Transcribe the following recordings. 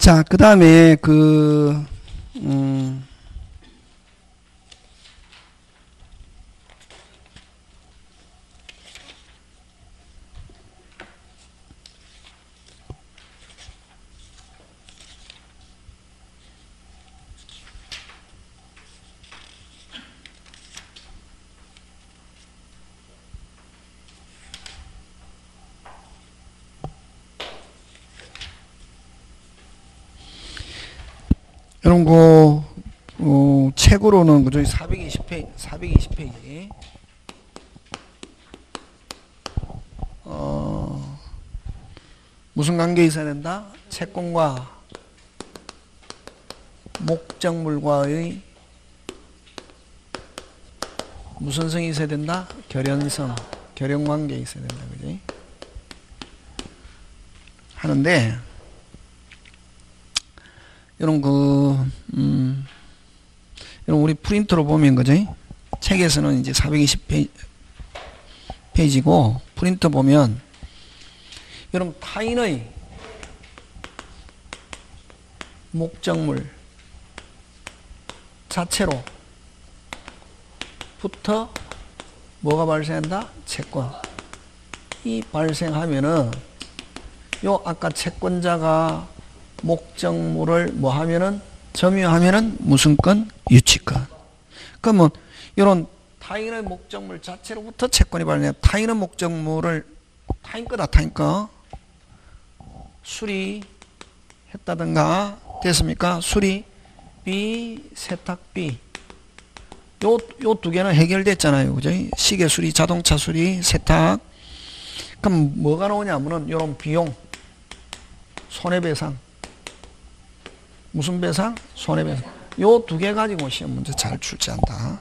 자, 그 다음에 이런 거 책으로는 그죠? 420페이지. 무슨 관계 있어야 된다? 채권과 목적물과의 무슨 성이 있어야 된다? 결연성, 결연관계 있어야 된다, 그지? 하는데 이런 이런 우리 프린터로 보면 그지? 책에서는 이제 420페이지고 프린터 보면 이런 타인의 목적물 자체로부터 뭐가 발생한다? 채권. 이 발생하면은 요 아까 채권자가 목적물을 뭐 하면은 점유하면은 무슨 건? 유치권. 그러면 이런 타인의 목적물 자체로부터 채권이 발생해. 타인의 목적물을 타인 거다, 타인 거. 수리했다든가 됐습니까? 수리 B, 세탁 B. 요 두 개는 해결됐잖아요. 그죠? 시계 수리, 자동차 수리, 세탁. 그럼 뭐가 나오냐면은 요런 비용, 손해배상. 무슨 배상? 손해배상. 요 두 개 가지고 시험 문제 잘 출제한다.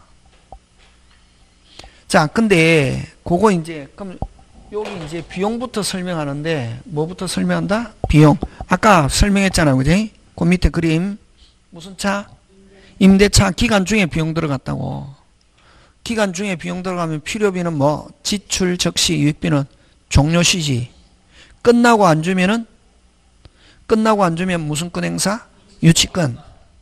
자, 근데 그거 이제 그럼 여기 이제 비용부터 설명하는데 뭐부터 설명한다? 비용. 아까 설명했잖아요, 그지? 그 밑에 그림 무슨 차? 임대차 기간 중에 비용 들어갔다고. 기간 중에 비용 들어가면 필요비는 뭐 지출 적시 유익비는 종료시지. 끝나고 안 주면 무슨 건 행사? 유치권.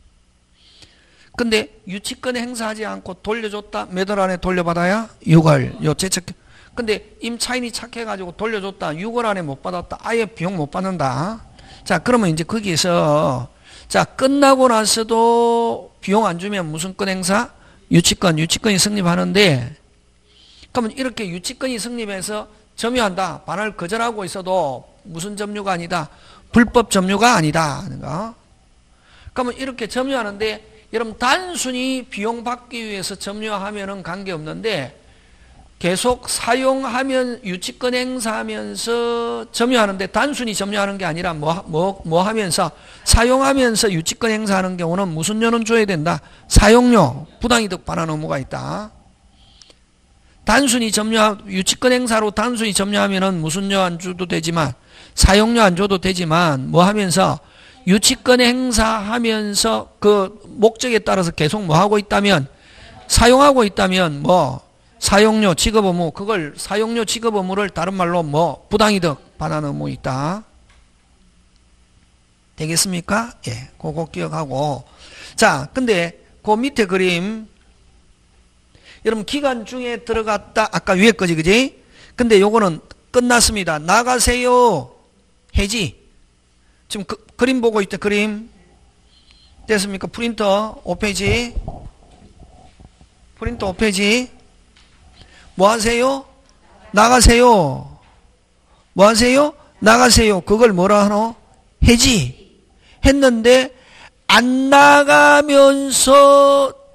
근데 유치권 행사하지 않고 돌려줬다. 몇 월 안에 돌려받아야? 6월. 요 제척. 근데 임차인이 착해가지고 돌려줬다. 6월 안에 못 받았다. 아예 비용 못 받는다. 자, 그러면 이제 거기에서 자, 끝나고 나서도 비용 안 주면 무슨 건 행사? 유치권이 성립하는데, 그러면 이렇게 유치권이 성립해서 점유한다. 반할 거절하고 있어도 무슨 점유가 아니다. 불법 점유가 아니다. 그러면 이렇게 점유하는데, 여러분 단순히 비용 받기 위해서 점유하면은 관계없는데, 계속 사용하면 유치권 행사하면서 점유하는데 단순히 점유하는 게 아니라 뭐 하면서 사용하면서 유치권 행사하는 경우는 무슨 료는 줘야 된다. 사용료, 부당이득 반환 의무가 있다. 단순히 유치권 행사로 단순히 점유하면은 무슨 료 안 줘도 되지만 사용료 안 줘도 되지만 뭐 하면서 유치권 행사하면서 그 목적에 따라서 계속 뭐 하고 있다면 사용하고 있다면 뭐 사용료 지급 의무, 그걸 사용료 지급 의무를 다른 말로 뭐 부당이득 반환 의무 있다. 되겠습니까? 예, 그거 기억하고. 자, 근데 그 밑에 그림 여러분 기간 중에 들어갔다. 아까 위에 거지, 그지? 근데 요거는 끝났습니다. 나가세요. 해지. 지금 그림 보고 있다. 그림 됐습니까? 프린터 5페이지. 프린터 5페이지. 뭐 하세요? 나가세요. 뭐 하세요? 나가세요. 그걸 뭐라 하노? 해지. 했는데 안 나가면서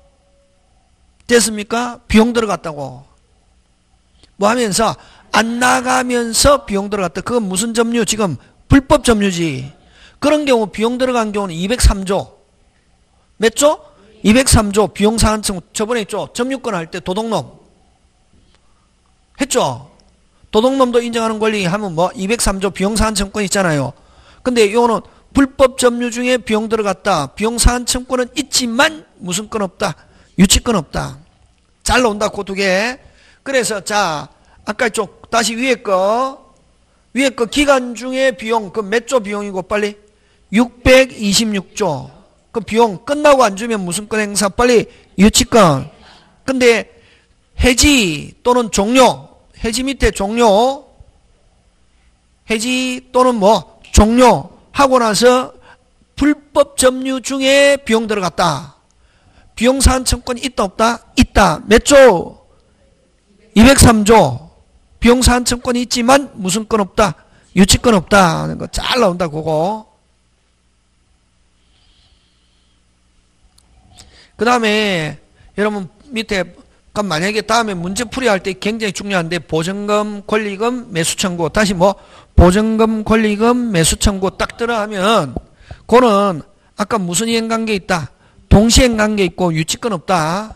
됐습니까? 비용 들어갔다고. 뭐 하면서 안 나가면서 비용 들어갔다. 그건 무슨 점유? 지금 불법 점유지. 그런 경우 비용 들어간 경우는 203조. 몇 조? 203조 비용사한층. 저번에 있죠. 점유권 할 때 도둑놈 했죠. 도둑놈도 인정하는 권리 하면 뭐 203조 비용사한층권 있잖아요. 근데 이거는 불법 점유 중에 비용 들어갔다. 비용사한층권은 있지만 무슨 건 없다. 유치권 없다. 잘 나온다. 그 두 개. 그래서 자 아까 다시 위에 거 기간 중에 비용 그 몇 조 비용이고 빨리 626조. 그 비용 끝나고 안 주면 무슨 건 행사? 빨리 유치권. 근데 해지 또는 종료. 해지 밑에 종료. 해지 또는 뭐 종료하고 나서 불법 점유 중에 비용 들어갔다. 비용 사한 청권이 있다 없다? 있다. 몇 조? 203조. 비용 사한 청권이 있지만 무슨 건 없다? 유치권 없다 하는 거 잘 나온다. 그거. 그 다음에 여러분 밑에 만약에 다음에 문제풀이 할 때 굉장히 중요한데 보증금, 권리금, 매수 청구. 다시 뭐 보증금, 권리금, 매수 청구 딱 들어가면 그거는 아까 무슨 이행관계 있다? 동시행관계 있고 유치권 없다.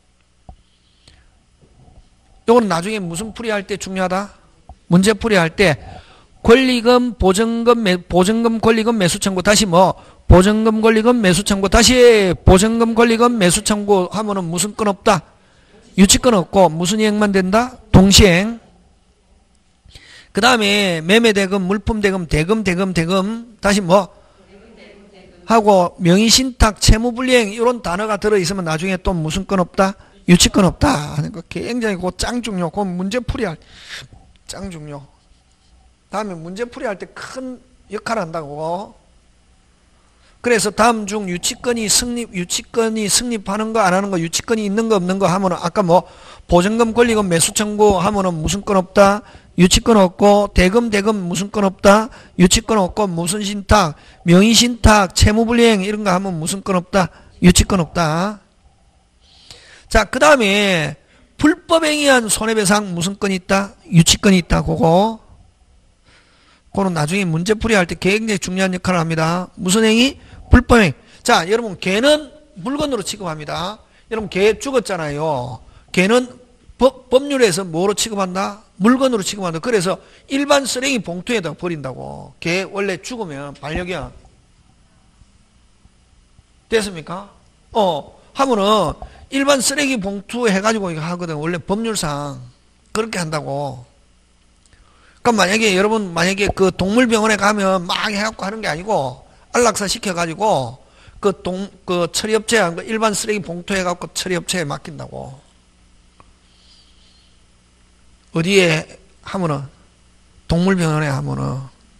요거는 나중에 무슨 풀이할 때 중요하다? 문제풀이 할 때 권리금, 보증금, 권리금, 매수 청구. 다시 뭐 보증금, 권리금, 매수 청구. 다시 보증금, 권리금, 매수 청구 하면은 무슨 건 없다? 유치권 없고 무슨 이행만 된다? 동시행. 그 다음에 매매대금, 물품대금, 대금. 다시 뭐? 하고 명의신탁, 채무불이행 이런 단어가 들어있으면 나중에 또 무슨 건 없다? 유치권 없다 하는 거 굉장히 그거 짱 중요. 그거 문제풀이할 짱 중요. 다음에 문제풀이할 때 큰 역할을 한다고. 그래서 다음 중 유치권이 승립하는 거 안 하는 거, 유치권이 있는 거 없는 거 하면은 아까 뭐 보증금, 권리금, 매수 청구 하면은 무슨 건 없다? 유치권 없고 대금 무슨 건 없다? 유치권 없고 무슨 신탁, 명의신탁, 채무불이행 이런 거 하면 무슨 건 없다? 유치권 없다. 자, 그 다음에 불법행위한 손해배상 무슨 건이 있다? 유치권이 있다. 그거. 그거는 나중에 문제풀이 할 때 굉장히 중요한 역할을 합니다. 무슨 행위? 불법행위. 자, 여러분 개는 물건으로 취급합니다. 여러분 개 죽었잖아요. 개는 법률에서 뭐로 취급한다? 물건으로 취급한다. 그래서 일반 쓰레기 봉투에다 버린다고. 개 원래 죽으면 반려견 됐습니까? 하면은 일반 쓰레기 봉투 해가지고 이거 하거든. 원래 법률상 그렇게 한다고. 그러니까 만약에 그 동물병원에 가면 막 해갖고 하는 게 아니고 안락사 시켜가지고 그 처리업체 일반 쓰레기 봉투 해갖고 처리업체에 맡긴다고. 어디에 하면은 동물병원에 하면은.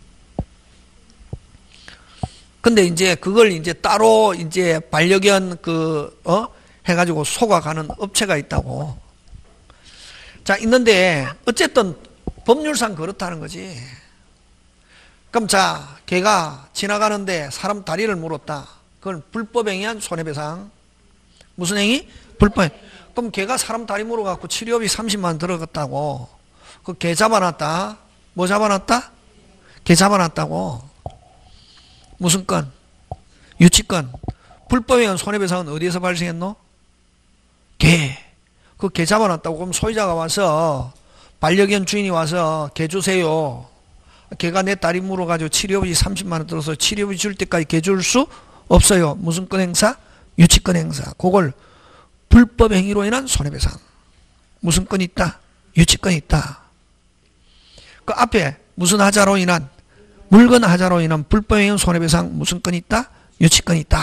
근데 이제 그걸 이제 따로 이제 반려견 해가지고 속아가는 업체가 있다고. 자, 있는데 어쨌든 법률상 그렇다는 거지. 그럼 자, 개가 지나가는데 사람 다리를 물었다. 그건 불법행위한 손해배상. 무슨 행위? 불법. 그럼 개가 사람 다리 물어갖고 치료비 30만 원 들어갔다고. 그 개 잡아놨다. 뭐 잡아놨다? 개 잡아놨다고. 무슨 건? 유치권. 불법행위한 손해배상은 어디에서 발생했노? 개. 그 개 잡아놨다고. 그럼 소유자가 와서 반려견 주인이 와서 개 주세요. 개가 내 다리 물어가지고 치료비 30만 원 들어서 치료비 줄 때까지 개 줄 수 없어요. 무슨 건 행사? 유치권 행사. 그걸 불법 행위로 인한 손해배상. 무슨 건이 있다? 유치권이 있다. 그 앞에 무슨 하자로 인한? 물건 하자로 인한 불법 행위 손해배상 무슨 건이 있다? 유치권이 있다.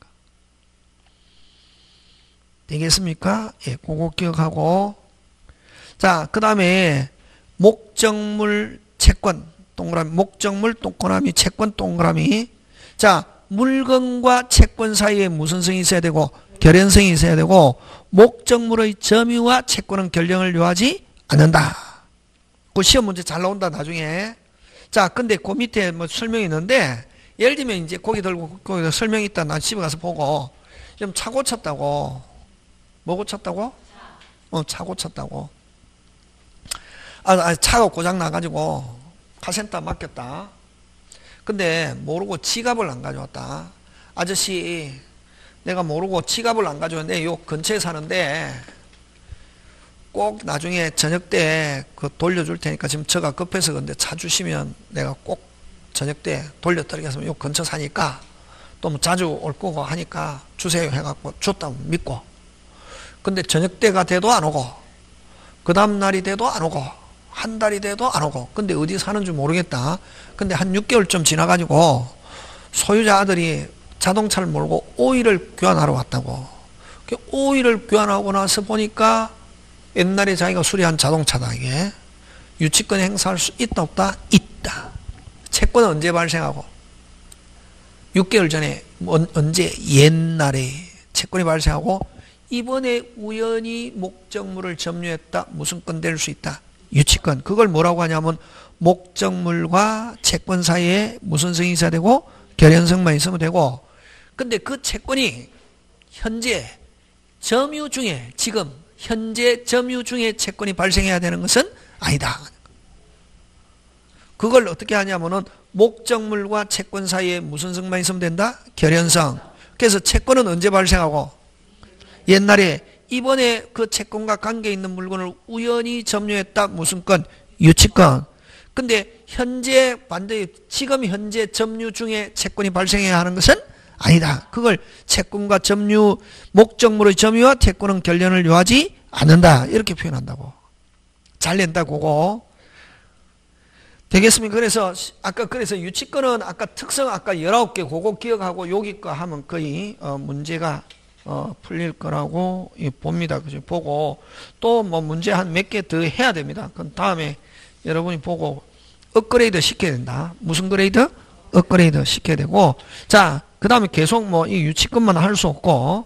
되겠습니까? 예, 그거 기억하고. 자, 그 다음에 목적물 채권 동그라미, 목적물 동그라미, 채권 동그라미. 자, 물건과 채권 사이에 무슨 성이 있어야 되고 결연성이 있어야 되고 목적물의 점유와 채권은 결령을 요하지 않는다. 그 시험 문제 잘 나온다 나중에. 자, 근데 그 밑에 뭐 설명이 있는데 예를 들면 이제 고기 들고 거기다 설명이 있다. 난 집에 가서 보고 좀 차 고쳤다고. 뭐 고쳤다고? 차 고쳤다고. 차가 고장 나가지고 카센터 맡겼다. 근데 모르고 지갑을 안 가져왔다. 아저씨, 내가 모르고 지갑을 안 가져왔는데 요 근처에 사는데 꼭 나중에 저녁 때 그 돌려줄 테니까 지금 저가 급해서 근데 차 주시면 내가 꼭 저녁 때 돌려드리겠습니다. 요 근처 사니까 또 뭐 자주 올 거고 하니까 주세요 해갖고 줬다고 믿고. 근데 저녁 때가 돼도 안 오고 그 다음 날이 돼도 안 오고 한 달이 돼도 안 오고. 근데 어디 사는지 모르겠다. 근데 한 6개월쯤 지나가지고 소유자 아들이 자동차를 몰고 오일을 교환하러 왔다고. 오일을 교환하고 나서 보니까 옛날에 자기가 수리한 자동차다. 이게 유치권 행사할 수 있다 없다? 있다. 채권은 언제 발생하고? 6개월 전에 언제? 옛날에 채권이 발생하고 이번에 우연히 목적물을 점유했다. 무슨 건 될 수 있다? 유치권. 그걸 뭐라고 하냐면 목적물과 채권 사이에 무슨 성이 있어야 되고 결연성만 있으면 되고, 근데 그 채권이 현재 점유 중에, 지금 현재 점유 중에 채권이 발생해야 되는 것은 아니다. 그걸 어떻게 하냐면은 목적물과 채권 사이에 무슨 성만 있으면 된다? 결연성. 그래서 채권은 언제 발생하고? 옛날에. 이번에 그 채권과 관계 있는 물건을 우연히 점유했다. 무슨 건? 유치권. 근데 현재 반대에 지금 현재 점유 중에 채권이 발생해야 하는 것은 아니다. 그걸 채권과 점유, 목적물의 점유와 채권은 결연을 요하지 않는다. 이렇게 표현한다고. 잘 낸다. 그거. 되겠습니까? 그래서 그래서 유치권은 아까 특성 19개 그거 기억하고 여기 거 하면 거의 문제가 풀릴 거라고 봅니다. 그죠? 보고 또 뭐 문제 한 몇 개 더 해야 됩니다. 그럼 다음에 여러분이 보고 업그레이드 시켜야 된다. 무슨 그레이드? 업그레이드 시켜야 되고, 자, 그 다음에 계속 뭐 이 유치권만 할 수 없고,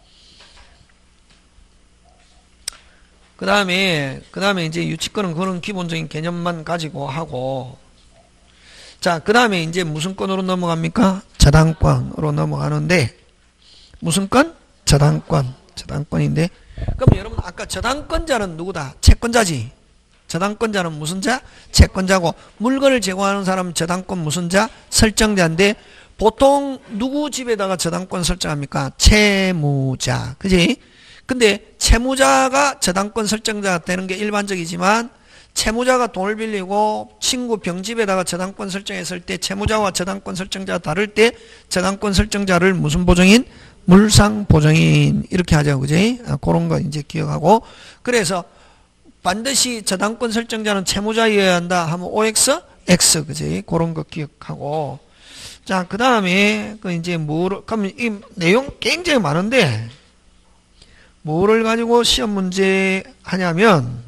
그 다음에 이제 유치권은 그런 기본적인 개념만 가지고 하고, 자, 그 다음에 이제 무슨 건으로 넘어갑니까? 저당권으로 넘어가는데, 무슨 건? 저당권인데, 그럼 여러분 아까 저당권자는 누구다? 채권자지. 저당권자는 무슨 자? 채권자고, 물건을 제공하는 사람은 저당권 무슨 자? 설정자인데, 보통 누구 집에다가 저당권 설정합니까? 채무자. 그지? 근데 채무자가 저당권 설정자가 되는 게 일반적이지만, 채무자가 돈을 빌리고 친구 병집에다가 저당권 설정했을 때 채무자와 저당권 저당권자가 다를 때 저당권 설정자를 무슨 보증인? 물상 보증인. 이렇게 하죠. 그지? 그런 거 이제 기억하고, 그래서 반드시 저당권 설정자는 채무자여야 한다 하면 OX, X, 그지? 그런 거 기억하고. 자, 그 다음에, 이제 그럼 이 내용 굉장히 많은데, 뭐를 가지고 시험 문제 하냐면,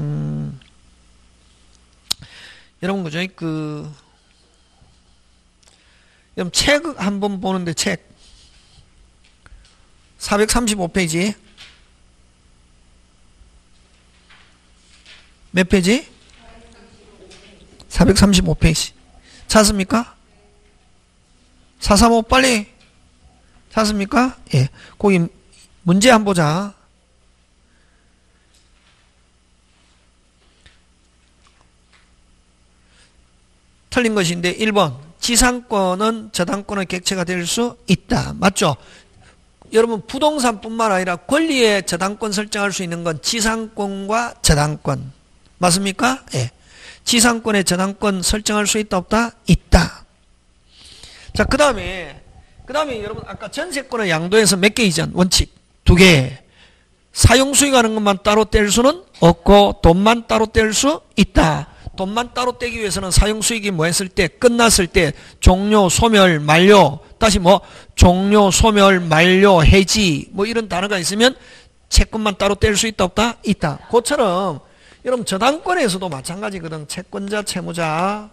여러분, 그죠? 여러분, 책 한번 보는데, 책. 435페이지. 몇 페이지? 435페이지. 찾습니까? 435 빨리. 찾습니까? 예. 거기 문제 한번 보자. 틀린 것인데 1번. 지상권은 저당권의 객체가 될 수 있다. 맞죠? 여러분 부동산뿐만 아니라 권리에 저당권 설정할 수 있는 건 지상권과 저당권. 맞습니까? 예. 지상권에 저당권 설정할 수 있다 없다? 있다. 자, 그 다음에 여러분 아까 전세권의 양도에서 몇 개 이전? 원칙 2개. 사용수익하는 것만 따로 뗄 수는 없고 돈만 따로 뗄 수 있다. 돈만 따로 떼기 위해서는 사용수익이 뭐 했을 때? 끝났을 때 종료, 소멸, 만료. 다시 뭐 종료, 소멸, 만료, 해지 뭐 이런 단어가 있으면 채권만 따로 뗄 수 있다 없다? 있다. 그처럼 여러분 저당권에서도 마찬가지거든. 채권자, 채무자.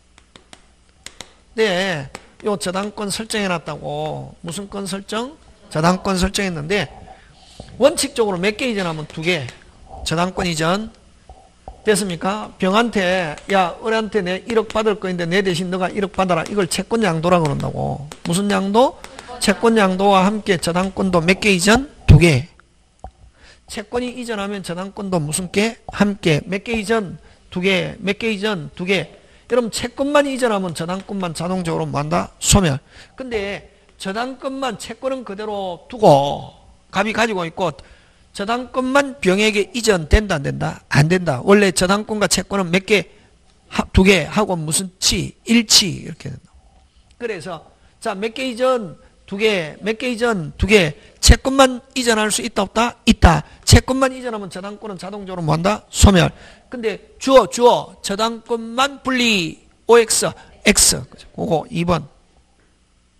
네, 요 저당권 설정해놨다고. 무슨 건 설정? 저당권 설정했는데 원칙적으로 몇 개 이전하면 2개. 저당권 이전. 됐습니까? 병한테 야 을한테 내 1억 받을 거인데 내 대신 너가 1억 받아라. 이걸 채권 양도라고 그런다고. 무슨 양도? 채권 양도와 함께 저당권도 몇 개 이전? 2개. 채권이 이전하면 저당권도 무슨 개? 함께. 몇 개 이전? 2개. 몇 개 이전? 2개. 여러분 채권만 이전하면 저당권만 자동적으로 뭐한다? 소멸. 근데 저당권만 채권은 그대로 두고 갑이 가지고 있고 저당권만 병에게 이전된다 안 된다? 안 된다. 원래 저당권과 채권은 몇 개? 2개 하고 무슨 치? 일치 이렇게 된다. 그래서 자, 몇 개 이전? 2개. 몇 개 이전? 2개. 채권만 이전할 수 있다 없다? 있다. 채권만 이전하면 저당권은 자동적으로 뭐한다? 소멸. 근데 주어 저당권만 분리 OX X. 그거 2번.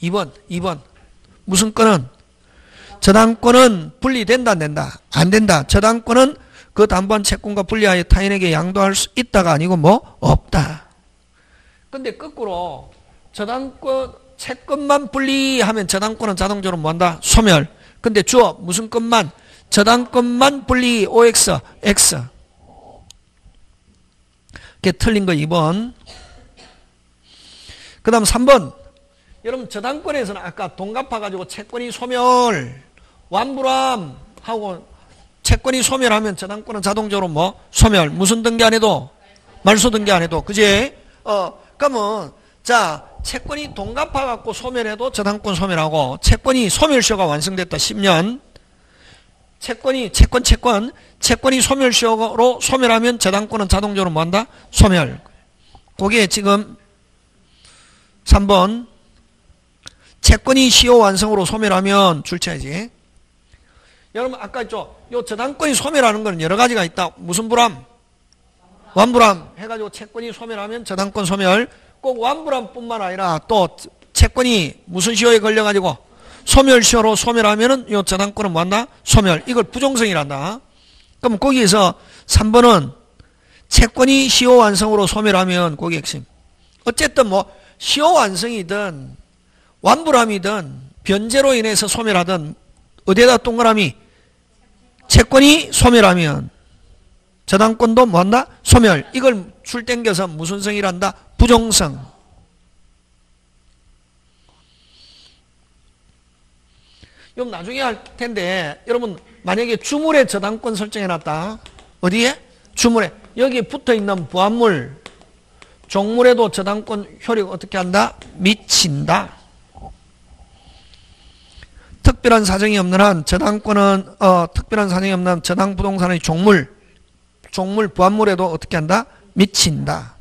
2번. 무슨 건은? 저당권은 분리된다, 안 된다? 안 된다. 저당권은 그 담보한 채권과 분리하여 타인에게 양도할 수 있다가 아니고 뭐? 없다. 근데 거꾸로 저당권, 채권만 분리하면 저당권은 자동적으로 뭐한다? 소멸. 근데 주어, 무슨 것만? 저당권만 분리, OX, X. 그게 틀린 거 2번. 그 다음 3번. 여러분, 저당권에서는 아까 돈 갚아가지고 채권이 소멸, 완불함 하고 채권이 소멸하면 저당권은 자동적으로 뭐? 소멸. 무슨 등기 안 해도? 말소 등기 안 해도. 그지? 그러면, 자, 채권이 돈 갚아갖고 소멸해도 저당권 소멸하고, 채권이 소멸시효가 완성됐다. 10년. 채권이 소멸시효로 소멸하면 저당권은 자동적으로 뭐 한다? 소멸. 그게 지금 3번. 채권이 시효 완성으로 소멸하면 줄쳐야지. 여러분 아까 했죠. 요 저당권이 소멸하는 거는 여러 가지가 있다. 무슨 불함? 완불함 해가지고 채권이 소멸하면 저당권 소멸. 꼭 완불함뿐만 아니라 또 채권이 무슨 시효에 걸려가지고 소멸시효로 소멸하면은 요 저당권은 뭐한다? 소멸. 이걸 부종성이란다. 그럼 거기에서 3번은 채권이 시효 완성으로 소멸하면 거기 핵심. 어쨌든 뭐 시효 완성이든 완불함이든 변제로 인해서 소멸하든 어디에다 동그라미? 채권이 소멸하면 저당권도 뭐한다? 소멸. 이걸 줄 땡겨서 무슨 성이란다? 부종성. 이건 나중에 할 텐데 여러분 만약에 주물에 저당권 설정해놨다. 어디에? 주물에. 여기에 붙어있는 부합물 종물에도 저당권 효력 어떻게 한다? 미친다. 특별한 사정이 없는 한 저당권은 특별한 사정이 없는 한 저당 부동산의 종물 부합물에도 어떻게 한다? 미친다.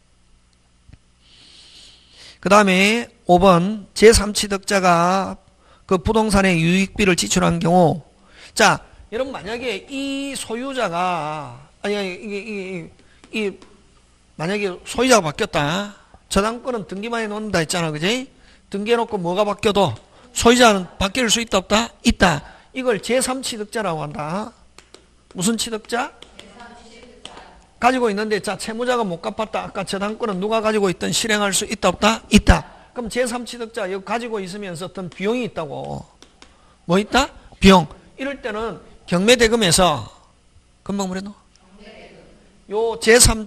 그 다음에 5번 제3취득자가 그 부동산의 유익비를 지출한 경우, 자 여러분 만약에 이 소유자가 만약에 소유자가 바뀌었다. 저당권은 등기만 해놓는다 했잖아, 그지? 등기해놓고 뭐가 바뀌어도 소유자는 바뀔 수 있다 없다? 있다. 이걸 제3취득자라고 한다. 무슨 취득자? 가지고 있는데 자 채무자가 못 갚았다. 아까 저당권은 누가 가지고 있든 실행할 수 있다 없다? 있다. 그럼 제3취득자 여기 가지고 있으면서 어떤 비용이 있다고. 뭐 있다? 비용. 이럴 때는 경매대금에서 금방 뭐래노? 요 제3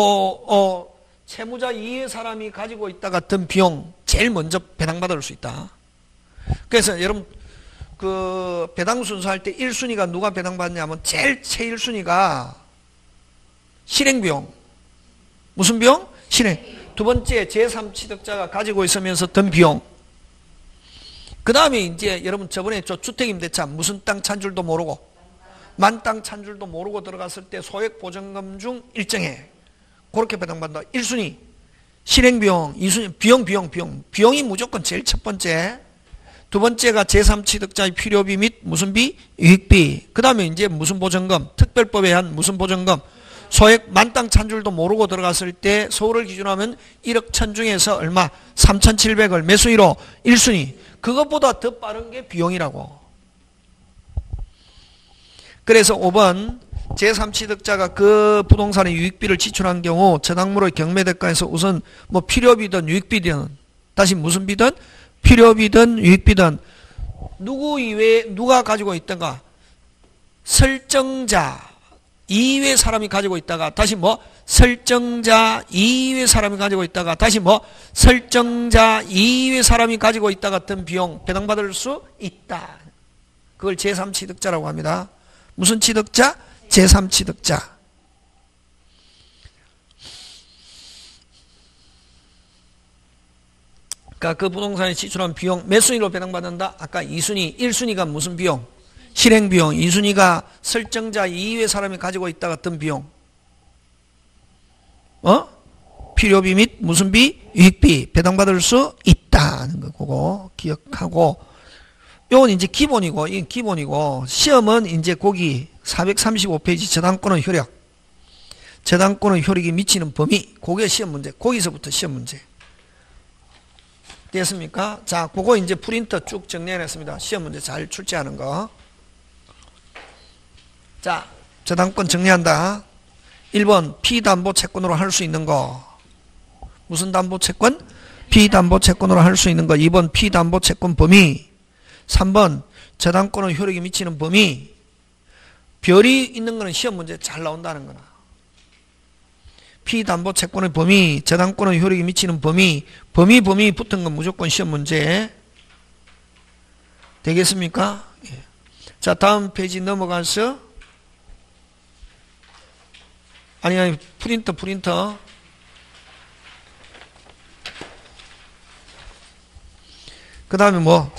채무자 이외의 사람이 가지고 있다가 든 비용 제일 먼저 배당받을 수 있다. 그래서 여러분 그 배당 순서할 때 1순위가 누가 배당받냐면 제일 최1순위가 실행비용. 무슨 비용? 실행. 두 번째 제3취득자가 가지고 있으면서 든 비용. 그 다음에 이제 여러분 저번에 저 주택임대차 무슨 땅 찬 줄도 모르고 만 땅 찬 줄도 모르고 들어갔을 때 소액보증금 중 일정해. 그렇게 배당받는다. 1순위 실행비용, 2순위 비용. 비용이 무조건 제일 첫 번째. 두 번째가 제3취득자의 필요비 및 무슨 비? 유익비. 그 다음에 이제 무슨 보증금? 특별법에 의한 무슨 보증금? 소액 만 땅 찬 줄도 모르고 들어갔을 때 서울을 기준으로 하면 1억 천 중에서 얼마? 3,700을 매수위로 1순위. 그것보다 더 빠른 게 비용이라고. 그래서 5번 제3취득자가 그 부동산의 유익비를 지출한 경우 저당물의 경매대가에서 우선 뭐 필요비든 유익비든 다시 무슨 비든? 필요비든 유익비든 누구 이외에 누가 가지고 있던가? 설정자 이외의 사람이 가지고 있다가 다시 뭐 설정자 이외의 사람이 가지고 있다가 다시 뭐 설정자 이외의 사람이 가지고 있다가 든 비용 배당받을 수 있다. 그걸 제3취득자라고 합니다. 무슨 취득자? 제3취득자. 그러니까 그 부동산에 지출한 비용 몇 순위로 배당받는다? 아까 2순위, 1순위가 무슨 비용? 실행비용. 2순위가 설정자 이외의 사람이 가지고 있다가 든 비용. 필요비 및 무슨 비? 유익비. 배당받을 수 있다는 거고 기억하고. 요건 이제 기본이고, 이건 기본이고, 시험은 이제 거기 435페이지 저당권의 효력. 저당권의 효력이 미치는 범위. 그게 시험 문제. 거기서부터 시험 문제. 됐습니까? 자, 그거 이제 프린터 쭉 정리해냈습니다. 시험 문제 잘 출제하는 거. 자, 저당권 정리한다. 1번 피담보채권으로 할 수 있는 거. 무슨 담보채권? 피담보채권으로 할 수 있는 거. 2번 피담보채권 범위. 3번 저당권의 효력이 미치는 범위. 별이 있는 거는 시험 문제 잘 나온다는 거나. 피담보채권의 범위, 저당권의 효력이 미치는 범위, 범위 붙은 건 무조건 시험 문제. 되겠습니까? 예. 자, 다음 페이지 넘어가서 아니 프린터 그 다음에 뭐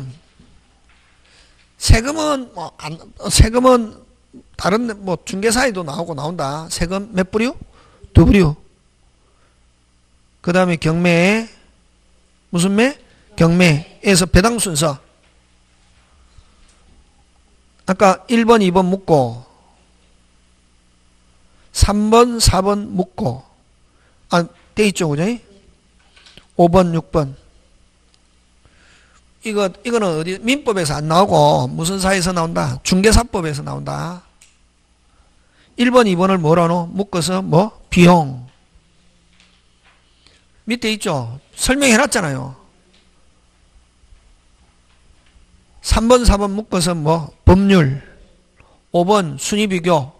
세금은 세금은 다른 뭐 중개사에도 나온다. 세금 몇 부류? 2부류. 그 다음에 경매 무슨 매? 경매에서 배당 순서. 아까 1번 2번 묻고 3번 4번 묻고 돼 있죠, 그죠? 5번 6번 이거는 어디 민법에서 안 나오고 무슨 사에서 나온다? 중개사법에서 나온다. 1번 2번을 뭐라노? 묶어서 뭐? 비용. 밑에 있죠? 설명해 놨잖아요. 3번 4번 묶어서 뭐? 법률. 5번 순위비교.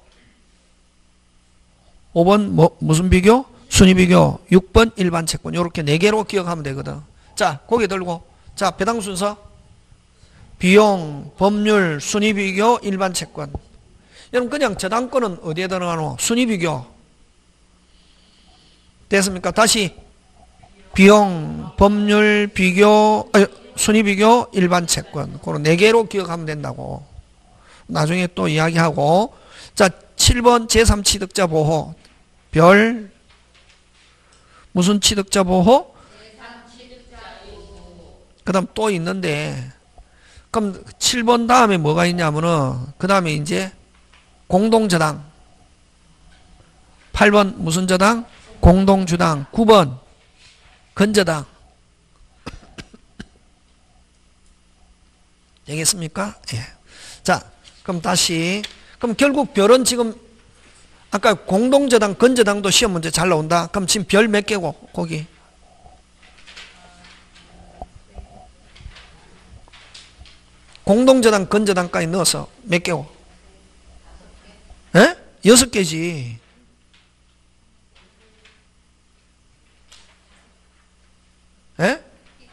5번 뭐 무슨 비교? 순위비교. 6번 일반채권. 요렇게 4개로 기억하면 되거든. 자, 고개 들고. 자, 배당 순서. 비용, 법률, 순위비교, 일반채권. 여러분 그냥 저당권은 어디에 들어가노? 순위비교. 됐습니까? 다시 비용, 법률, 비교, 순위비교, 일반채권. 그런 4개로 기억하면 된다고. 나중에 또 이야기하고. 자, 7번 제3취득자 보호. 별 무슨 취득자 보호? 그 다음 또 있는데 그럼 7번 다음에 뭐가 있냐면은 그 다음에 이제 공동저당. 8번 무슨 저당? 공동주당. 9번 건저당. 되겠습니까? 예. 자, 그럼 다시. 그럼 결국 별은 지금 아까 공동저당, 건저당도 시험 문제 잘 나온다. 그럼 지금 별 몇 개고, 거기? 공동저당, 건저당까지 넣어서 몇 개고? 예? 6개지. 예?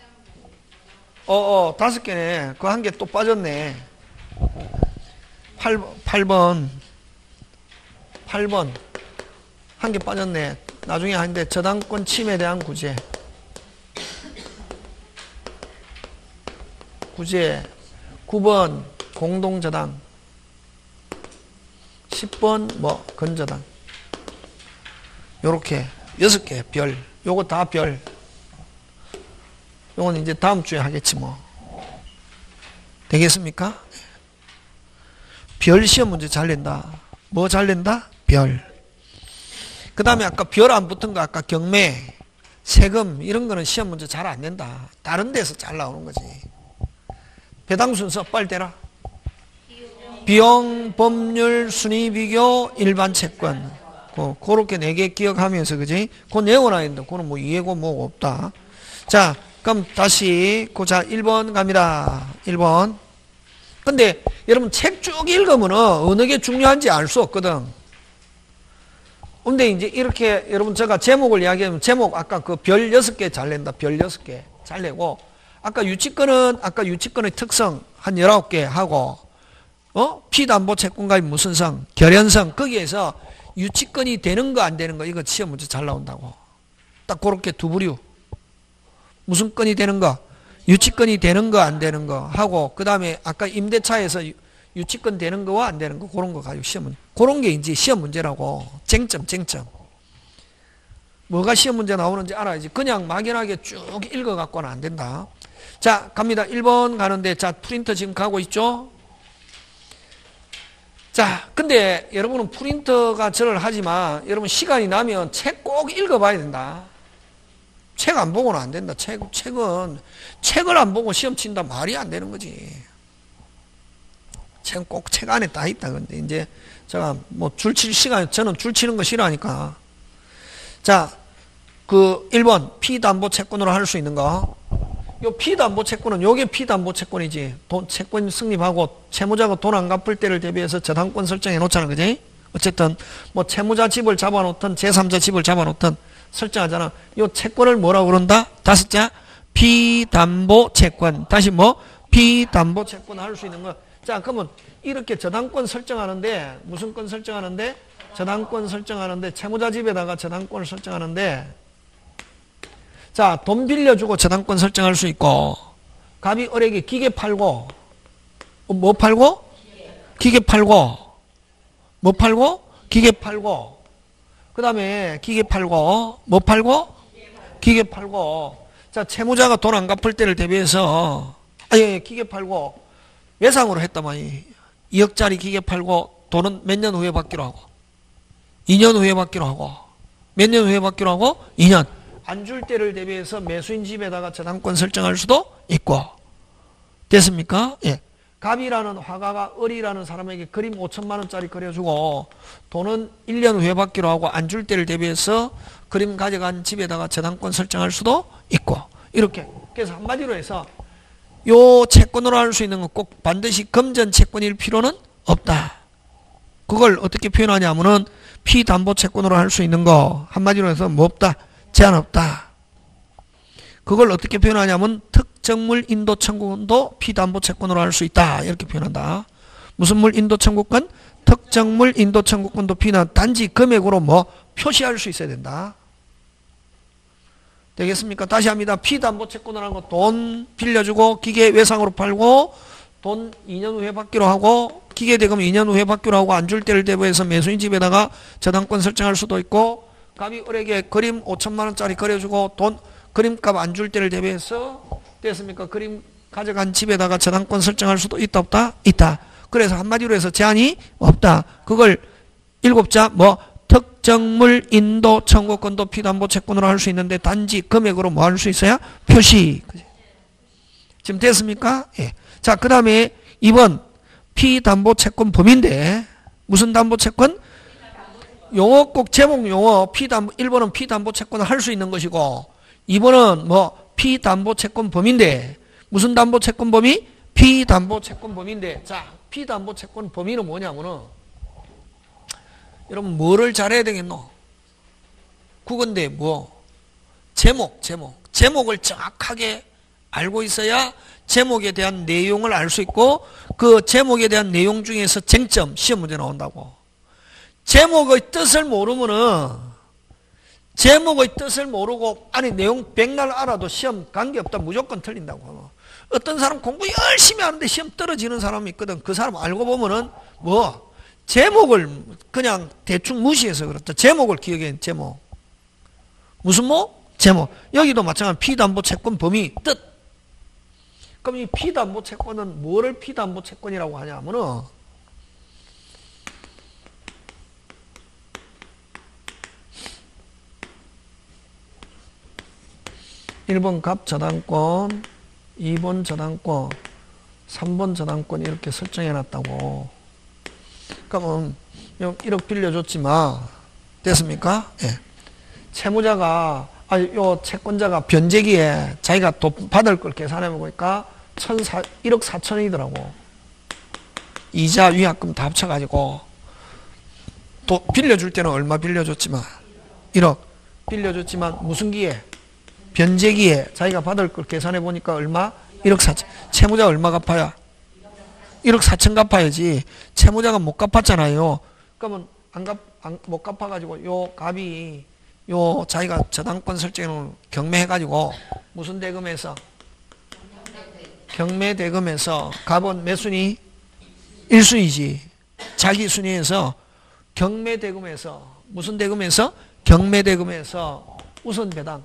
5개네. 그 한 개 또 빠졌네. 8번. 한 개 빠졌네. 나중에 하는데 저당권 침해에 대한 구제. 9번 공동저당. 10번 뭐 건저당. 요렇게 6개 별. 요거 다 별. 요건 이제 다음 주에 하겠지 뭐. 되겠습니까? 별 시험 문제 잘 낸다. 뭐 잘 낸다? 별. 그 다음에 아까 별 안 붙은 거 아까 경매, 세금 이런 거는 시험 문제 잘 안 낸다. 다른 데서 잘 나오는 거지. 배당 순서 빨리 대라. 비용, 법률, 순위비교, 일반채권. 그렇게 4개 기억하면서 그지? 그거 내워놔야 된다. 그거는 뭐 이해고 뭐고 없다. 자, 그럼 다시 자 1번 갑니다. 1번. 근데 여러분 책 쭉 읽으면 어느 게 중요한지 알 수 없거든. 근데 이제 이렇게 여러분 제가 제목을 이야기하면 제목 아까 그 별 6개 잘 낸다. 별 6개 잘 내고 아까 유치권의 특성 한 19개 하고 피담보채권과의 무슨 성, 결연성 거기에서 유치권이 되는 거 안 되는 거 이거 시험 문제 잘 나온다고. 딱 그렇게 2부류. 무슨 건이 되는 거? 유치권이 되는 거 안 되는 거 하고 그 다음에 아까 임대차에서 유치권 되는 거와 안 되는 거 그런 거 가지고 시험 문제. 그런 게 이제 시험 문제라고. 쟁점. 뭐가 시험 문제 나오는지 알아야지. 그냥 막연하게 쭉 읽어갖고는 안 된다. 자, 갑니다. 1번 가는데 자 프린터 지금 가고 있죠? 자, 근데 여러분은 프린터가 저를 하지만 여러분 시간이 나면 책 꼭 읽어봐야 된다. 책 안 보고는 안 된다. 책을 안 보고 시험 친다 말이 안 되는 거지. 책은 꼭 책 안에 다 있다. 근데 이제 제가 뭐 줄 칠 시간, 저는 줄 치는 거 싫어하니까. 자, 그 1번 피담보 채권으로 할 수 있는 거. 요 피담보 채권은 요게 피담보 채권이지. 채권 승립하고 채무자가 돈 안 갚을 때를 대비해서 저당권 설정해 놓잖아. 그지? 어쨌든 뭐 채무자 집을 잡아 놓든 제3자 집을 잡아 놓든 설정하잖아. 요 채권을 뭐라고 그런다? 다섯자 피담보 채권. 다시 뭐? 피담보 채권 할 수 있는 거. 자, 그러면 이렇게 저당권 설정하는데 무슨 권 설정하는데? 저당권 설정하는데 채무자 집에다가 저당권을 설정하는데 자, 돈 빌려주고 저당권 설정할 수 있고 갑이 을에게 기계 팔고 뭐 팔고? 기계 팔고 뭐 팔고? 기계 팔고 그 다음에 기계 팔고 뭐 팔고? 기계 팔고 자, 채무자가 돈 안 갚을 때를 대비해서 기계 팔고 외상으로 했다만 2억짜리 기계 팔고 돈은 몇 년 후에 받기로 하고 2년 후에 받기로 하고 몇 년 후에 받기로 하고 2년 안 줄 때를 대비해서 매수인 집에다가 저당권 설정할 수도 있고 됐습니까? 예. 갑이라는 화가가 을이라는 사람에게 그림 5천만 원짜리 그려주고 돈은 1년 후에 받기로 하고 안 줄 때를 대비해서 그림 가져간 집에다가 저당권 설정할 수도 있고 이렇게 그래서 한마디로 해서 요 채권으로 할 수 있는 건 꼭 반드시 금전 채권일 필요는 없다. 그걸 어떻게 표현하냐면은 피담보 채권으로 할 수 있는 거 한마디로 해서 뭐 없다? 제한 없다. 그걸 어떻게 표현하냐면 특정물 인도 청구권도 피담보 채권으로 할 수 있다. 이렇게 표현한다. 무슨 물 인도 청구권? 특정물 인도 청구권도 피난 단지 금액으로 뭐 표시할 수 있어야 된다. 되겠습니까? 다시 합니다. 피담보 채권이라는 거 돈 빌려주고 기계 외상으로 팔고 돈 2년 후에 받기로 하고 기계 대금 2년 후에 받기로 하고 안 줄 때를 대비해서 매수인 집에다가 저당권 설정할 수도 있고 갑이 을에게 그림 5천만 원짜리 그려주고 돈 그림값 안 줄 때를 대비해서 됐습니까? 그림 가져간 집에다가 저당권 설정할 수도 있다 없다? 있다. 그래서 한마디로 해서 제한이 없다. 그걸 7자 뭐 특정물 인도 청구권도 피담보 채권으로 할 수 있는데 단지 금액으로 뭐 할 수 있어야? 표시. 지금 됐습니까? 예. 자, 그 다음에 2번 피담보 채권 범위인데 무슨 담보 채권? 용어 꼭 제목 용어 피담보 1번은 피담보 채권을 할 수 있는 것이고 2번은 뭐 피담보 채권 범위인데 무슨 담보 채권 범위? 피담보 채권 범위인데 자, 피담보 채권 범위는 뭐냐면은 여러분 뭐를 잘해야 되겠노? 국어인데 뭐? 제목을 정확하게 알고 있어야 제목에 대한 내용을 알 수 있고 그 제목에 대한 내용 중에서 쟁점 시험 문제 나온다고. 제목의 뜻을 모르면은 제목의 뜻을 모르고 아니 내용 백날 알아도 시험 관계없다 무조건 틀린다고. 어떤 사람 공부 열심히 하는데 시험 떨어지는 사람이 있거든. 그 사람 알고 보면은 뭐 제목을 그냥 대충 무시해서 그렇다. 제목을 기억해. 제목 무슨 뭐? 제목. 여기도 마찬가지로 피담보 채권 범위 뜻. 그럼 이 피담보 채권은 뭐를 피담보 채권이라고 하냐면은 1번 갑 저당권, 2번 저당권, 3번 저당권 이렇게 설정해 놨다고. 그러면 1억 빌려줬지만 됐습니까? 예. 채무자가 요 채권자가 변제기에 자기가 돈 받을 걸 계산해 보니까 1억 4천원이더라고. 이자 위약금 다 합쳐가지고 또 빌려줄 때는 얼마 빌려줬지만 1억 빌려줬지만 무슨 기에? 변제기에 자기가 받을 걸 계산해 보니까 얼마? 1억 4천. 채무자 얼마 갚아야? 1억 4천 갚아야지. 채무자가 못 갚았잖아요. 그러면 못 갚아가지고 요 갑이 요 자기가 저당권 설정을 경매해가지고 무슨 대금에서? 경매 대금에서 갑은 몇 순위? 1순위지. 자기 순위에서 경매 대금에서 무슨 대금에서? 경매 대금에서 우선 배당.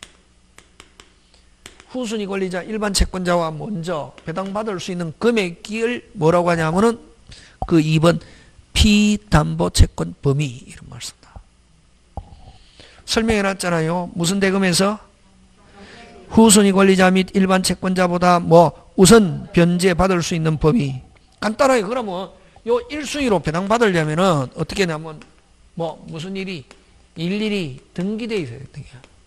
후순위 권리자 일반 채권자와 먼저 배당받을 수 있는 금액을 뭐라고 하냐면은 그 2번 피담보 채권 범위 이런 말 쓴다. 설명해 놨잖아요. 무슨 대금에서? 후순위 권리자 및 일반 채권자보다 뭐 우선 변제받을 수 있는 범위. 간단하게 그러면 요 1순위로 배당받으려면은 어떻게 하냐면 뭐 무슨 일이 일일이 등기돼 있어야 돼.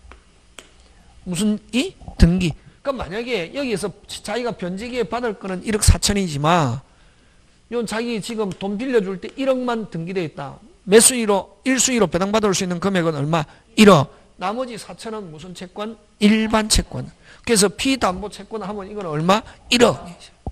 무슨 이? 등기. 그러니까 만약에 여기에서 자기가 변제기에 받을 거는 1억 4천이지만 요 자기 지금 돈 빌려줄 때 1억만 등기돼 있다. 몇 순위로? 1순위로 배당받을 수 있는 금액은 얼마? 1억. 나머지 4천은 무슨 채권? 일반 채권. 그래서 피담보 채권 하면 이건 얼마? 1억.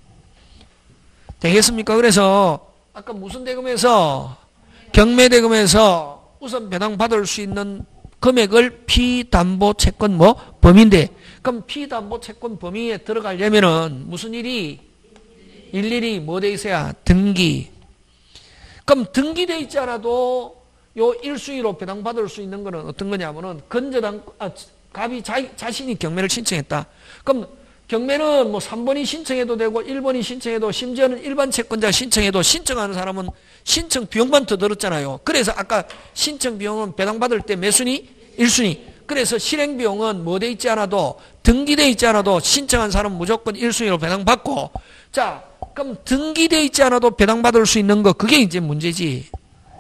되겠습니까? 그래서 아까 무슨 대금에서 경매대금에서 우선 배당받을 수 있는 금액을 피담보 채권 뭐 범위인데, 그럼 피담보 채권 범위에 들어가려면은 무슨 일이 일일이 뭐 돼 있어야? 등기. 그럼 등기돼 있지 않아도 요 1순위로 배당받을 수 있는 거는 어떤 거냐면은 갑이 자신이 경매를 신청했다. 그럼 경매는 뭐 3번이 신청해도 되고 1번이 신청해도, 심지어는 일반 채권자 신청해도 신청하는 사람은 신청 비용만 더 들었잖아요. 그래서 아까 신청 비용은 배당받을 때 몇 순위? 1순위. 그래서 실행 비용은 뭐 돼 있지 않아도, 등기돼 있지 않아도 신청한 사람은 무조건 1순위로 배당받고, 자, 그럼 등기돼 있지 않아도 배당받을 수 있는 거, 그게 이제 문제지.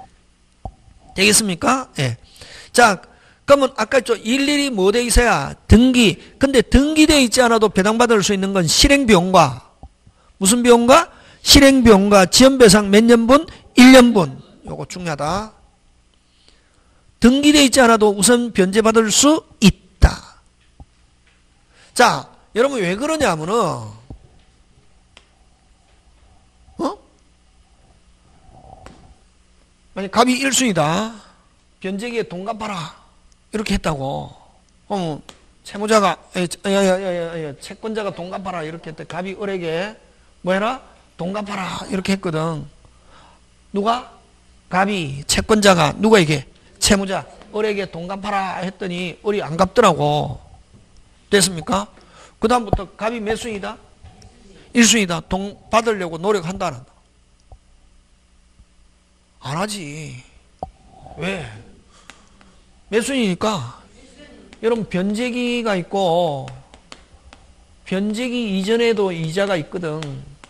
되겠습니까? 예. 자, 그러면 아까 일일이 뭐 돼 있어야? 등기. 근데 등기돼 있지 않아도 배당받을 수 있는 건 실행비용과 무슨 비용과? 실행비용과 지연배상 몇 년분? 1년분. 요거 중요하다. 등기돼 있지 않아도 우선 변제받을 수 있다. 자, 여러분 왜 그러냐면은 만약 갑이 1순위다. 변제기에 돈 갚아라. 이렇게 했다고. 채무자가, 채권자가 돈 갚아라. 이렇게 했대. 갑이 을에게 뭐 해라? 돈 갚아라. 이렇게 했거든. 누가? 갑이, 채권자가, 누구에게? 채무자. 을에게 돈 갚아라. 했더니 을이 안 갚더라고. 됐습니까? 그 다음부터 갑이 몇 순위다? 1순위다. 돈 받으려고 노력한다, 안 한다? 안 하지. 왜? 몇 순위니까? 여러분 변제기가 있고 변제기 이전에도 이자가 있거든.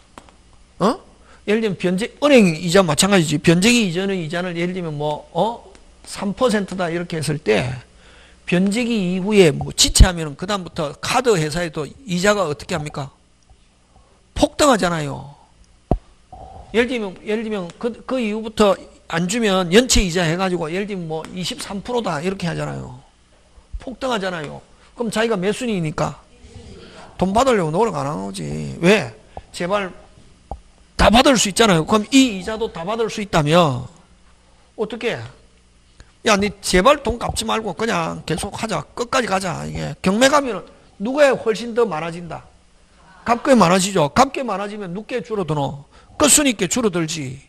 예를 들면 은행 이자 마찬가지지. 변제기 이전의 이자를 예를 들면 3%다 이렇게 했을 때 변제기 이후에 뭐 지체하면 그 다음부터 카드 회사에도 이자가 어떻게 합니까? 폭등하잖아요. 예를 들면 그 이후부터 안 주면 연체 이자 해가지고 예를 들면 23%다 이렇게 하잖아요. 폭등하잖아요. 그럼 자기가 몇 순위니까 돈 받으려고 노력 안 하는 거지. 왜? 제발 다 받을 수 있잖아요. 그럼 이 이자도 다 받을 수 있다면 어떻게? 야, 니 제발 돈 갚지 말고 그냥 계속 하자. 끝까지 가자. 이게 경매 가면은 누가 훨씬 더 많아진다. 갚게 많아지죠. 갚게 많아지면 누게 줄어드노? 끝순위 있게 줄어들지.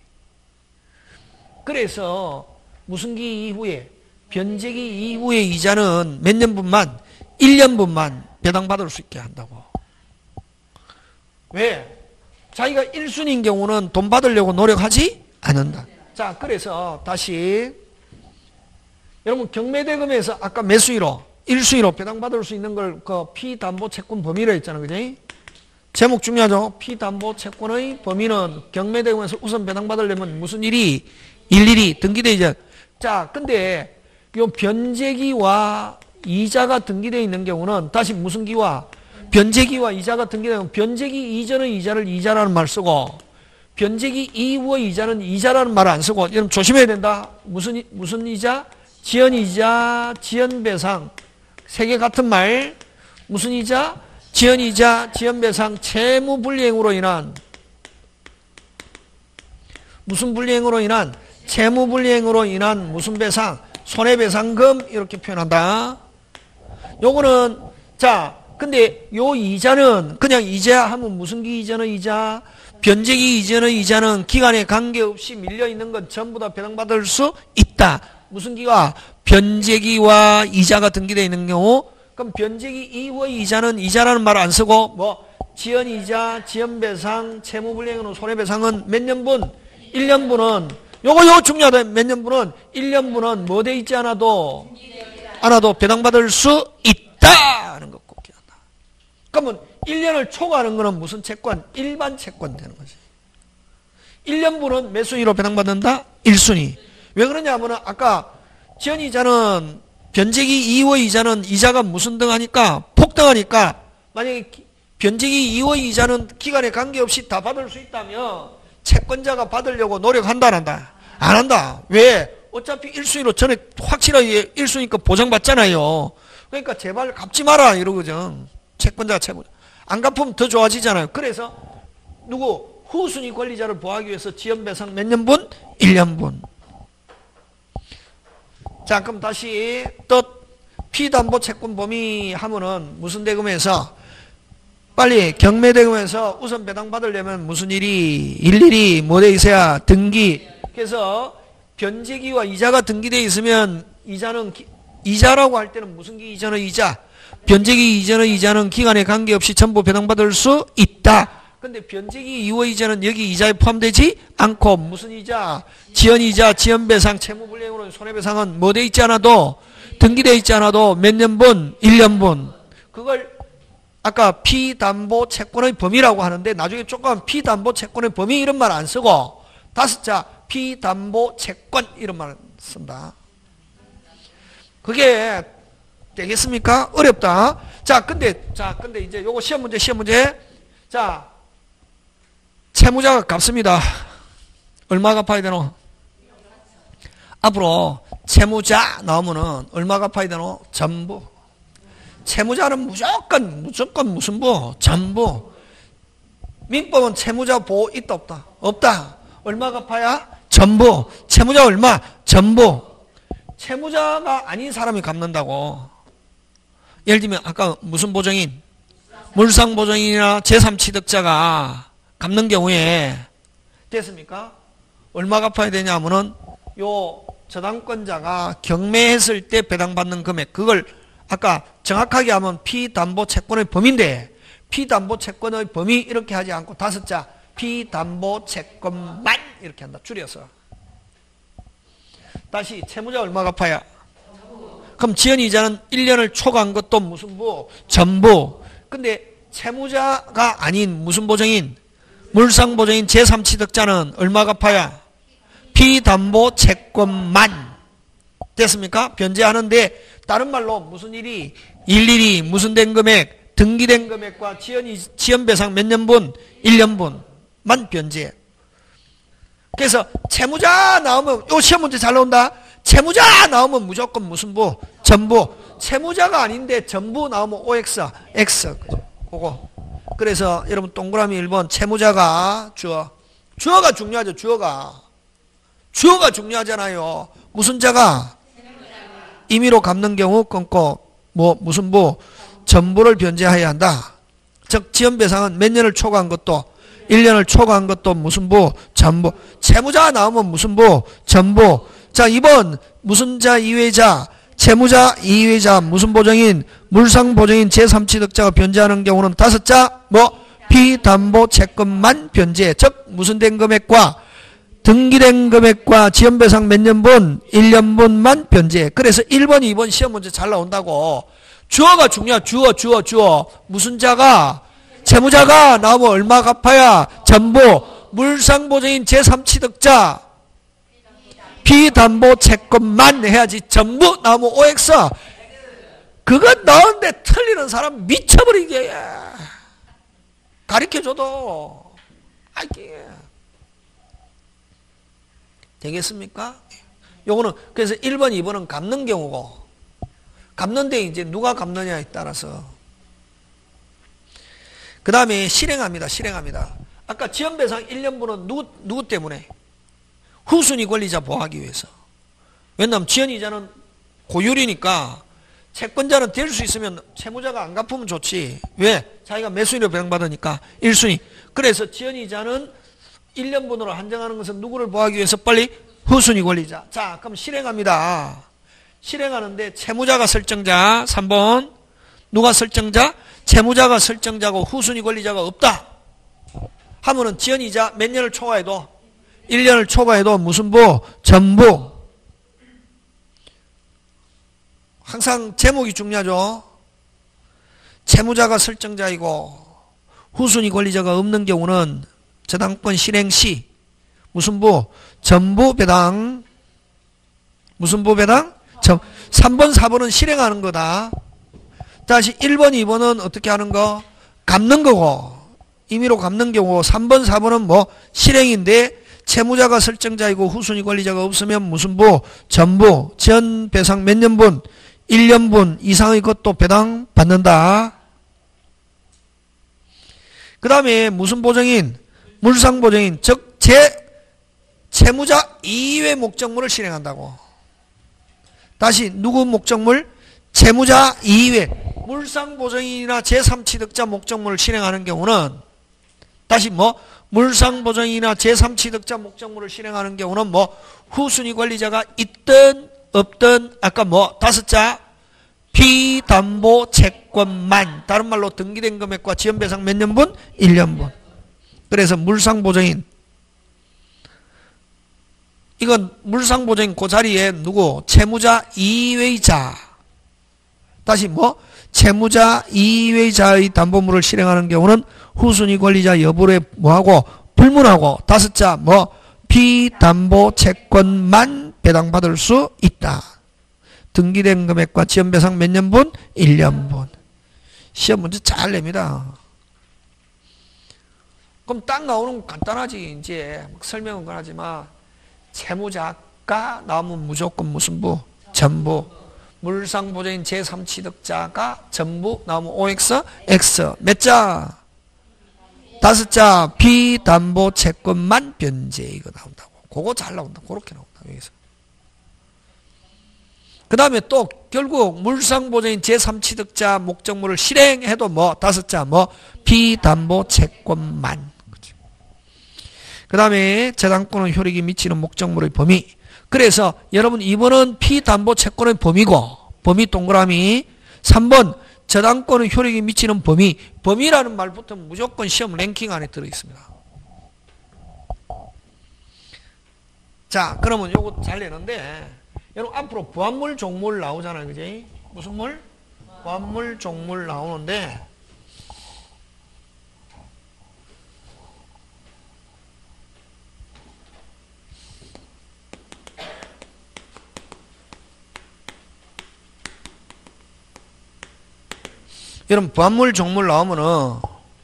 그래서 무슨기 이후에 변제기 이후의 이자는 몇 년분만? 1년분만 배당받을 수 있게 한다고. 왜? 자기가 1순위인 경우는 돈 받으려고 노력하지 않는다. 자, 그래서 다시 여러분 경매대금에서 아까 몇 순위로? 1순위로 배당받을 수 있는 걸 그 피담보 채권 범위로 했잖아. 그지? 제목 중요하죠. 피담보 채권의 범위는 경매대금에서 우선 배당받으려면 무슨 일이? 일일이 등기돼 있죠. 자, 근데 요 변제기와 이자가 등기되어 있는 경우는 다시 무슨 기와? 변제기와 이자가 등기되면 변제기 이전의 이자를 이자라는 말 쓰고 변제기 이후의 이자는 이자라는 말을 안 쓰고, 여러분 조심해야 된다. 무슨 이자? 지연이자, 지연배상. 세 개 같은 말. 무슨 이자? 지연이자, 지연배상, 채무불이행으로 인한 무슨 불이행으로 인한? 채무불이행으로 인한 무슨 배상? 손해배상금 이렇게 표현한다. 요거는 자, 근데 요 이자는 그냥 이자 하면 무슨 기 이자는 이자? 변제기 이전의 이자는 기간에 관계없이 밀려있는 건 전부 다 배당받을 수 있다. 무슨 기가? 변제기와 이자가 등기되어 있는 경우. 그럼 변제기 이후의 이자는 이자라는 말을 안 쓰고 지연이자, 지연배상, 채무불이행으로 손해배상은 몇 년분? 1년분은 요거 중요하다. 몇 년분은? 1년분은 뭐 돼 있지 않아도 배당받을 수 있다 하는 거 꼭 기억한다. 그러면 1년을 초과하는 거는 무슨 채권? 일반 채권 되는 거지. 1년분은 몇 순위로 배당받는다? 1순위. 왜 그러냐면 아까 지연이자는 변제기 이후의 이자는 이자가 무슨 등 하니까 폭등하니까 만약에 변제기 이후의 이자는 기간에 관계없이 다 받을 수 있다면 채권자가 받으려고 노력한다 안 한다? 안 한다. 왜? 어차피 1순위로 전에 확실하게 1순위니까 보장받잖아요. 그러니까 제발 갚지 마라 이러거든. 채권자가 채권. 안 갚으면 더 좋아지잖아요. 그래서 누구? 후순위 권리자를 보호하기 위해서 지연배상 몇 년분? 1년분. 자, 그럼 다시 또 피담보 채권 범위 하면은 무슨 대금에서 빨리 경매대금에서 우선 배당 받으려면 무슨 일이 일일이 뭐 돼 있어야 등기. 그래서 변제기와 이자가 등기되어 있으면 이자는 이자라고 할 때는 무슨 기 이자는 이자. 변제기 이전의 이자는 기간에 관계없이 전부 배당받을 수 있다. 근데 변제기 이후의 이자는 여기 이자에 포함되지 않고 무슨 이자? 지연이자, 지연배상, 채무불이행으로 손해배상은 뭐 돼 있지 않아도 등기되어 있지 않아도 몇 년분? 1년분. 그걸 아까 피담보 채권의 범위라고 하는데 나중에 조금 피담보 채권의 범위 이런 말 안 쓰고 다섯자 피담보 채권 이런 말 쓴다. 그게 되겠습니까? 어렵다. 자, 근데 이제 요거 시험 문제. 자, 채무자가 갚습니다. 얼마 갚아야 되노? 앞으로 채무자 나오면은 얼마 갚아야 되노? 전부. 채무자는 무조건 무슨 부? 전부. 민법은 채무자 보호 있다 없다? 없다. 얼마 갚아야? 전부. 채무자 얼마? 전부. 채무자가 아닌 사람이 갚는다고. 예를 들면 아까 무슨 보증인? 물상보증인이나 제3취득자가 갚는 경우에 됐습니까? 얼마 갚아야 되냐 하면은 요 저당권자가 경매했을 때 배당받는 금액 그걸 아까 정확하게 하면 피담보채권의 범위인데 피담보채권의 범위 이렇게 하지 않고 다섯자 피담보채권만 이렇게 한다. 줄여서. 다시 채무자 얼마 갚아야? 그럼 지연이자는 1년을 초과한 것도 무슨 부? 전부. 근데 채무자가 아닌 무슨 보증인? 물상보증인 제3취득자는 얼마 갚아야? 피담보채권만. 됐습니까? 변제하는데 다른 말로 무슨 일이? 일일이 무슨 된 금액? 등기된 금액과 지연배상 몇 년분? 1년분만 변제. 그래서 채무자 나오면 요 시험 문제 잘 나온다. 채무자 나오면 무조건 무슨 부? 전부. 채무자가 아닌데 전부 나오면 OX, X. 그거. 그래서 여러분 동그라미 1번 채무자가 주어. 주어가 중요하죠. 주어가 중요하잖아요. 무슨 자가? 임의로 갚는 경우 끊고 뭐 무슨 부? 전부를 변제해야 한다. 즉 지연배상은 몇 년을 초과한 것도 1년을 초과한 것도 무슨 부? 전부. 채무자가 나오면 무슨 부? 전부. 자 2번 무슨 자 이외자 채무자 이외자 무슨 보증인 물상보증인 제3취득자가 변제하는 경우는 다섯자 뭐 피담보채권만 변제. 즉 무슨 된 금액과 등기된 금액과 지연배상 몇 년분? 1년분만 변제. 그래서 1번 2번 시험 문제 잘 나온다고. 주어가 중요해. 주어 무슨 자가? 채무자가 나오면 얼마 갚아야? 전부. 물상보증인 제3취득자 피담보채권만 해야지. 전부 나오면 OX. 그거 나오는데 틀리는 사람 미쳐버리게 가르쳐줘도 알게 되겠습니까? 요거는 그래서 1번 2번은 갚는 경우고 갚는데 이제 누가 갚느냐에 따라서 그 다음에 실행합니다. 아까 지연배상 1년분은 누구 때문에? 후순위 권리자 보호하기 위해서. 왜냐하면 지연이자는 고율이니까 채권자는 될 수 있으면 채무자가 안 갚으면 좋지. 왜? 자기가 몇 순위로 배당받으니까 1순위. 그래서 지연이자는 1년분으로 한정하는 것은 누구를 보호하기 위해서? 빨리 후순위 권리자. 자 그럼 실행합니다. 실행하는데 채무자가 설정자 3번 누가 설정자? 채무자가 설정자고 후순위 권리자가 없다 하면은 지연이자 몇 년을 초과해도 1년을 초과해도 무슨 부? 전부. 항상 제목이 중요하죠. 채무자가 설정자이고 후순위 권리자가 없는 경우는 저당권 실행 시 무슨 부? 전부 배당. 무슨 부 배당? 3번, 4번은 실행하는 거다. 다시 1번, 2번은 어떻게 하는 거? 갚는 거고. 임의로 갚는 경우 3번, 4번은 뭐? 실행인데 채무자가 설정자이고 후순위 권리자가 없으면 무슨 부? 전부. 전 배상 몇 년분? 1년분 이상의 것도 배당 받는다. 그 다음에 무슨 보증인? 물상보증인. 즉 채무자 이외 목적물을 실행한다고. 다시 누구 목적물? 채무자 이외. 물상보증인이나 제3취득자 목적물을 실행하는 경우는 다시 뭐? 물상보증인이나 제3취득자 목적물을 실행하는 경우는 뭐? 후순위 권리자가 있든 없든 아까 뭐? 5자 피담보 채권만. 다른 말로 등기된 금액과 지연배상 몇 년분? 1년분. 그래서 물상보증인. 이건 물상보증인 그 자리에 누구? 채무자 이외자. 다시 뭐? 채무자 이외자의 담보물을 실행하는 경우는 후순위 권리자 여부를 뭐하고? 불문하고 5자 뭐? 피담보 채권만 배당받을 수 있다. 등기된 금액과 지연배상 몇 년분? 1년분. 시험 문제 잘 냅니다. 그럼 딱 나오는 건 간단하지. 이제 설명은 하지만 채무자가 나오면 무조건 무슨 부? 전부. 물상보증인 제3취득자가 전부 나오면 OX, X. 몇 자? 5자 비담보 채권만 변제. 이거 나온다고. 그거 잘 나온다. 그렇게 나온다. 여기서. 그 다음에 또 결국 물상보증인 제3취득자 목적물을 실행해도 뭐 5자 뭐 비담보 채권만. 그 다음에 저당권의 효력이 미치는 목적물의 범위. 그래서 여러분 2번은 피담보 채권의 범위고 범위 동그라미. 3번 저당권의 효력이 미치는 범위. 범위라는 말부터 무조건 시험 랭킹 안에 들어있습니다. 자, 그러면 요거 잘 내는데 여러분 앞으로 부합물 종물 나오잖아요. 그지? 무슨 물? 부합물 종물 나오는데 여러분 부합물 종물 나오면은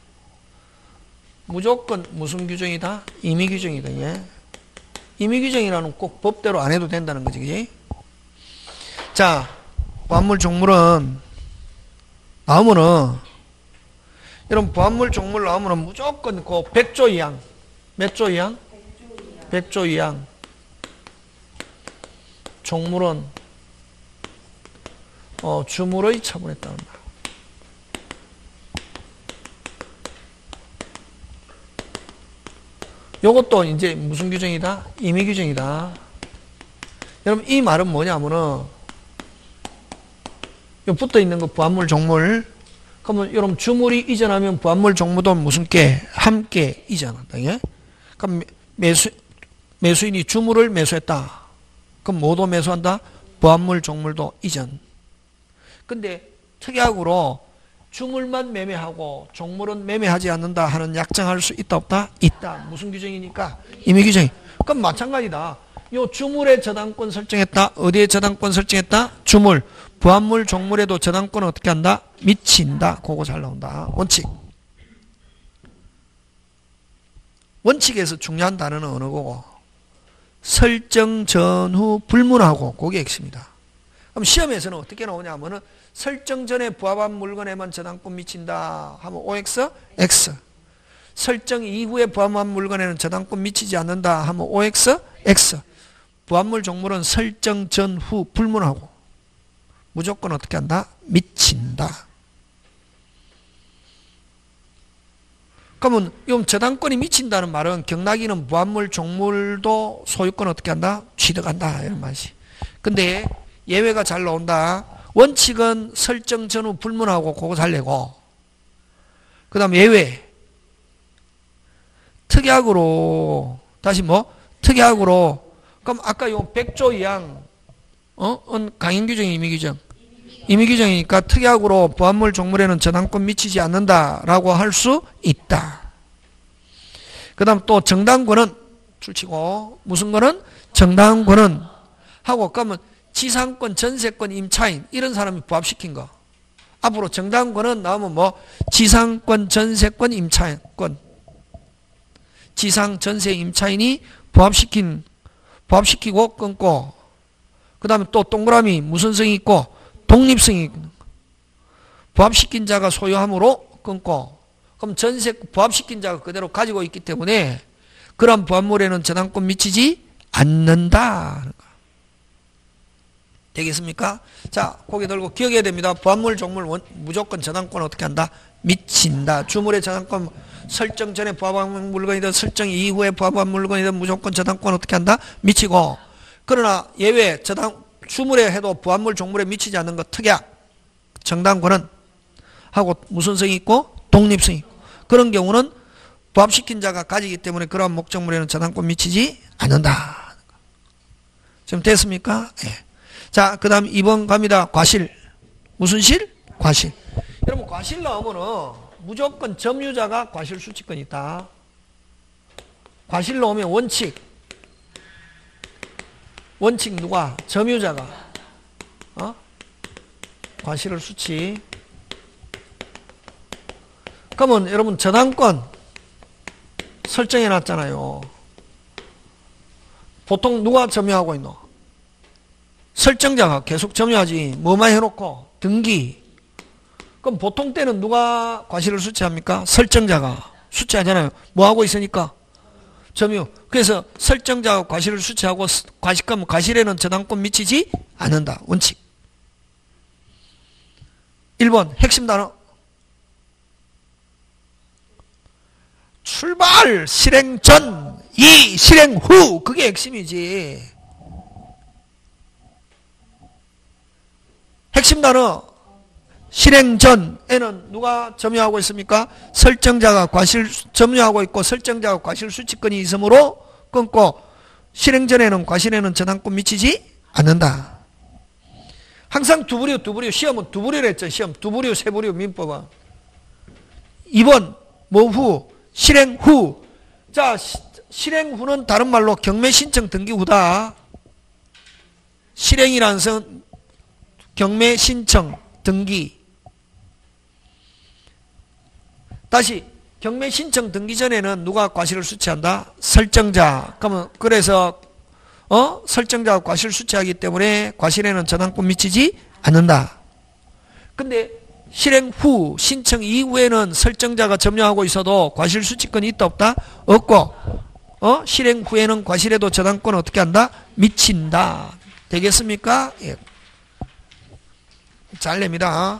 무조건 무슨 규정이다? 임의 규정이다. 예. 임의 규정이라는 꼭 법대로 안 해도 된다는 거지. 그지? 자, 부합물 종물은 나오면은 여러분 부합물 종물 나오면은 무조건 그 100조 이항. 몇 조 이항? 100조 이항. 종물은 주물의 처분에 따른다. 요것도 이제 무슨 규정이다? 임의 규정이다. 여러분 이 말은 뭐냐면은 요 붙어 있는 거 부합물 종물. 그러면 여러분 주물이 이전하면 부합물 종물도 무슨 게? 함께 이전한다. 예? 그럼 매수인이 주물을 매수했다. 그럼 뭐도 매수한다? 부합물 종물도 이전. 근데 특약으로 주물만 매매하고 종물은 매매하지 않는다 하는 약정할 수 있다 없다? 있다. 무슨 규정이니까? 임의 규정. 그럼 마찬가지다. 요 주물에 저당권 설정했다. 어디에 저당권 설정했다? 주물. 부합물 종물에도 저당권은 어떻게 한다? 미친다. 그거 잘 나온다. 원칙. 원칙에서 중요한 단어는 어느 거고? 설정 전후 불문하고 그게 핵심이다. 그럼 시험에서는 어떻게 나오냐면은 설정 전에 부합한 물건에만 저당권 미친다 하면 OX, X. 설정 이후에 부합한 물건에는 저당권 미치지 않는다 하면 OX, X. 부합물 종물은 설정 전후 불문하고 무조건 어떻게 한다? 미친다. 그러면 이 저당권이 미친다는 말은 경락이는 부합물 종물도 소유권 어떻게 한다? 취득한다 이런 말이지. 근데 예외가 잘 나온다. 원칙은 설정 전후 불문하고 그거 잘 내고 그 다음 예외 특약으로 다시 뭐? 특약으로 그럼 아까 요 100조 이항 강행 규정 임의 규정 임의규정이니까 특약으로 보안물 종물에는 저당권 미치지 않는다라고 할 수 있다. 그 다음 또 정당권은 줄치고 무슨 거는 정당권은 하고 그러면 지상권, 전세권, 임차인 이런 사람이 부합시킨 거. 앞으로 정당권은 나오면 뭐 지상권, 전세권, 임차인권 지상, 전세, 임차인이 부합시키고 끊고 그 다음에 또 동그라미 무슨 성이 있고 독립성이 부합시킨 자가 소유함으로 끊고 그럼 전세 부합시킨 자가 그대로 가지고 있기 때문에 그런 보안물에는 저당권 미치지 않는다. 되겠습니까? 자, 고개 들고 기억해야 됩니다. 보안물, 종물, 무조건 저당권 어떻게 한다? 미친다. 주물의 저당권 설정 전에 부합한 물건이든 설정 이후에 부합한 물건이든 무조건 저당권 어떻게 한다? 미치고 그러나 예외 주물에 해도 부합물, 종물에 미치지 않는 것 특약 정당권은 하고 무슨 성이 있고 독립성이 있고 그런 경우는 부합시킨 자가 가지기 때문에 그러한 목적물에는 저당권 미치지 않는다. 지금 됐습니까? 예. 자, 그 다음 2번 갑니다. 과실. 무슨 실? 과실. 여러분 과실 나오면은 무조건 점유자가 과실 수취권이 있다. 과실 나오면 원칙 누가? 점유자가 과실을 수취. 그러면 여러분 저당권 설정해 놨잖아요. 보통 누가 점유하고 있노? 설정자가 계속 점유하지. 뭐만 해놓고 등기. 그럼 보통 때는 누가 과실을 수취합니까? 설정자가 수취하잖아요. 뭐 하고 있으니까? 점유. 그래서 설정자가 과실을 수취하고 과실에는 저당권 미치지 않는다. 원칙. 1번 핵심 단어. 출발, 실행 전, 실행 후. 그게 핵심이지. 핵심 단어. 실행 전에는 누가 점유하고 있습니까? 설정자가 과실 점유하고 있고 설정자가 과실 수취권이 있으므로 끊고 실행 전에는 과실에는 저당권 미치지 않는다. 항상 두 부류 시험은 두 부류를 했죠. 시험 두 부류 세 부류 민법은 2번 뭐 후 실행 후. 자, 실행 후는 다른 말로 경매 신청 등기 후다. 실행이라는 건 경매 신청 등기. 다시 경매 신청 등기 전에는 누가 과실을 수취한다? 설정자. 그러면 그래서 설정자가 과실 수취하기 때문에 과실에는 저당권 미치지 않는다. 근데 실행 후 신청 이후에는 설정자가 점유하고 있어도 과실 수취권이 있다 없다? 없고 실행 후에는 과실에도 저당권 어떻게 한다? 미친다. 되겠습니까? 예. 잘 냅니다.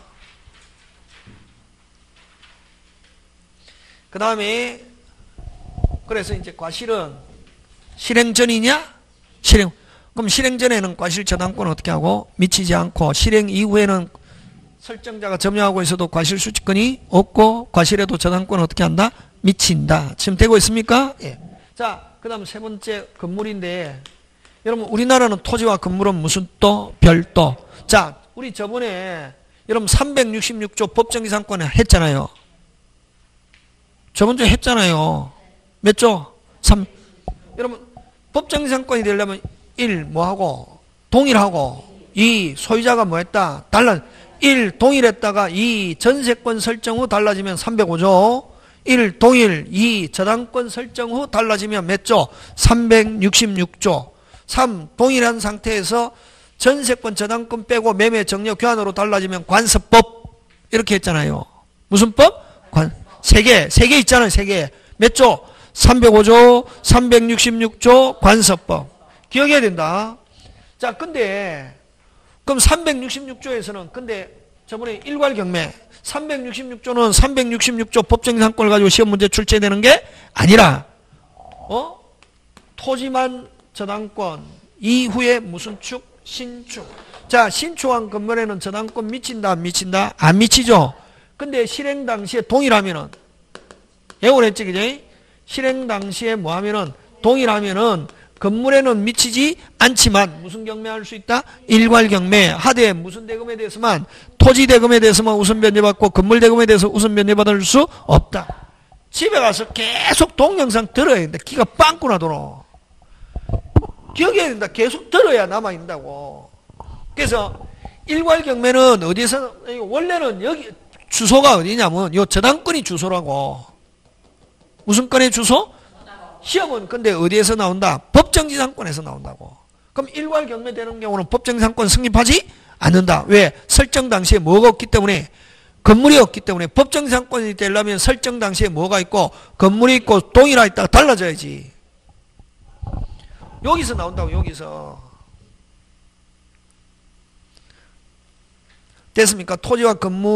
그 다음에 그래서 이제 과실은 실행 전이냐? 그럼 실행 전에는 과실 저당권 어떻게 하고? 미치지 않고 실행 이후에는 설정자가 점유하고 있어도 과실 수취권이 없고 과실에도 저당권 어떻게 한다? 미친다. 지금 되고 있습니까? 예. 자, 그 다음 세 번째 건물인데 여러분 우리나라는 토지와 건물은 무슨 또? 별도. 자, 우리 저번에 여러분 366조 법정이상권을 했잖아요. 저번 주에 했잖아요. 몇 조? 3. 여러분 법정이상권이 되려면 1. 뭐하고? 동일하고 2. 소유자가 뭐했다? 달라. 1. 동일했다가 2. 전세권 설정 후 달라지면 305조 1. 동일 2. 저당권 설정 후 달라지면 몇 조? 366조 3. 동일한 상태에서 전세권 저당권 빼고 매매 정려 교환으로 달라지면 관습법 이렇게 했잖아요. 무슨 법? 세 개 있잖아요. 세 개. 몇 조? 305조, 366조 관습법. 기억해야 된다. 자, 근데 그럼 366조에서는 근데 저번에 일괄 경매 366조는 366조 법정이상권을 가지고 시험 문제 출제되는 게 아니라 토지만 저당권 이후에 무슨 축? 신축. 자, 신축한 건물에는 저당권 미친다 안 미친다? 안 미치죠. 근데 실행 당시에 동일하면은 예고를 했지 그지? 실행 당시에 뭐 하면은 동일하면은 건물에는 미치지 않지만 무슨 경매할 수 있다? 일괄 경매. 하되 무슨 대금에 대해서만, 토지 대금에 대해서만 우선 변제받고 건물 대금에 대해서 우선 변제받을 수 없다. 집에 가서 계속 동영상 들어야 된다. 귀가 빵꾸나 돌아. 기억해야 된다. 계속 들어야 남아있다고. 그래서 일괄 경매는 어디서, 원래는 여기 주소가 어디냐면 요 저당권이 주소라고. 무슨 건의 주소? 시험은 근데 어디에서 나온다? 법정지상권에서 나온다고. 그럼 일괄 경매되는 경우는 법정지상권 성립하지 않는다. 왜? 설정 당시에 뭐가 없기 때문에, 건물이 없기 때문에. 법정지상권이 되려면 설정 당시에 뭐가 있고 건물이 있고 동일화 있다가 달라져야지. 여기서 나온다고. 여기서. 됐습니까? 토지와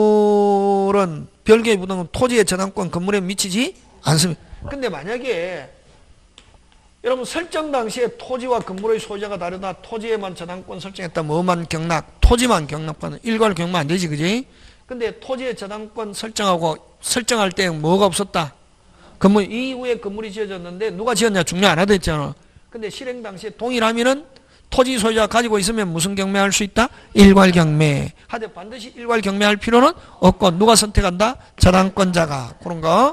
건물은 별개의 부동은 토지의 저당권 건물에 미치지 않습니다. 근데 만약에 여러분 설정 당시에 토지와 건물의 소유자가 다르다. 토지에만 저당권 설정했다. 뭐만 경락? 토지만 경락받는. 일괄 경매 안 되지, 그지? 근데 토지의 저당권 설정하고 설정할 때 뭐가 없었다. 건물 이후에 건물이 지어졌는데 누가 지었냐 중요 안 하다 했잖아. 근데 실행 당시에 동일하면은 토지 소유자가 가지고 있으면 무슨 경매할 수 있다? 일괄 경매. 하되 반드시 일괄 경매할 필요는 없고 누가 선택한다? 저당권자가. 그런 거.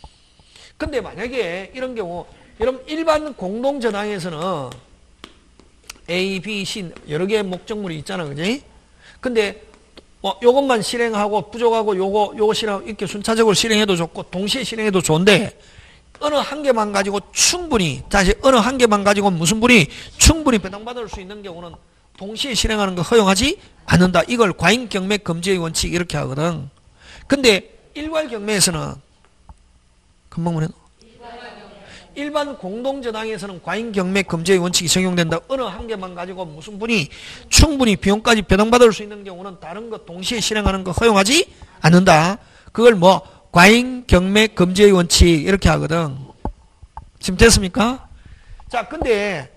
근데 만약에 이런 경우 여러분 일반 공동저당에서는 A, B, C 여러 개의 목적물이 있잖아, 그지? 근데 요것만 실행하고 부족하고 요거 실행하고 이렇게 순차적으로 실행해도 좋고 동시에 실행해도 좋은데 어느 한 개만 가지고 충분히, 다시 어느 한 개만 가지고 무슨 분이 충분히 배당받을 수 있는 경우는 동시에 실행하는 거 허용하지 않는다. 이걸 과잉경매 금지의 원칙 이렇게 하거든. 근데 일괄 경매에서는 금방 뭐래? 일반 공동저당에서는 과잉경매 금지의 원칙이 적용된다. 어느 한 개만 가지고 무슨 분이 충분히 비용까지 배당받을 수 있는 경우는 다른 것 동시에 실행하는 거 허용하지 않는다. 그걸 뭐 과잉경매 금지의 원칙 이렇게 하거든. 지금 됐습니까? 자, 근데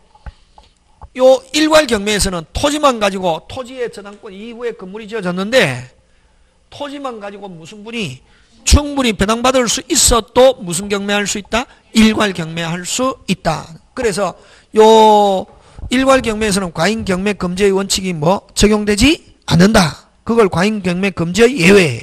요 일괄 경매에서는 토지만 가지고 토지의 저당권 이후에 건물이 지어졌는데 토지만 가지고 무슨 분이 충분히 배당받을 수 있어도 무슨 경매할 수 있다? 일괄 경매할 수 있다. 그래서 요 일괄 경매에서는 과잉 경매 금지의 원칙이 뭐 적용되지 않는다. 그걸 과잉 경매 금지의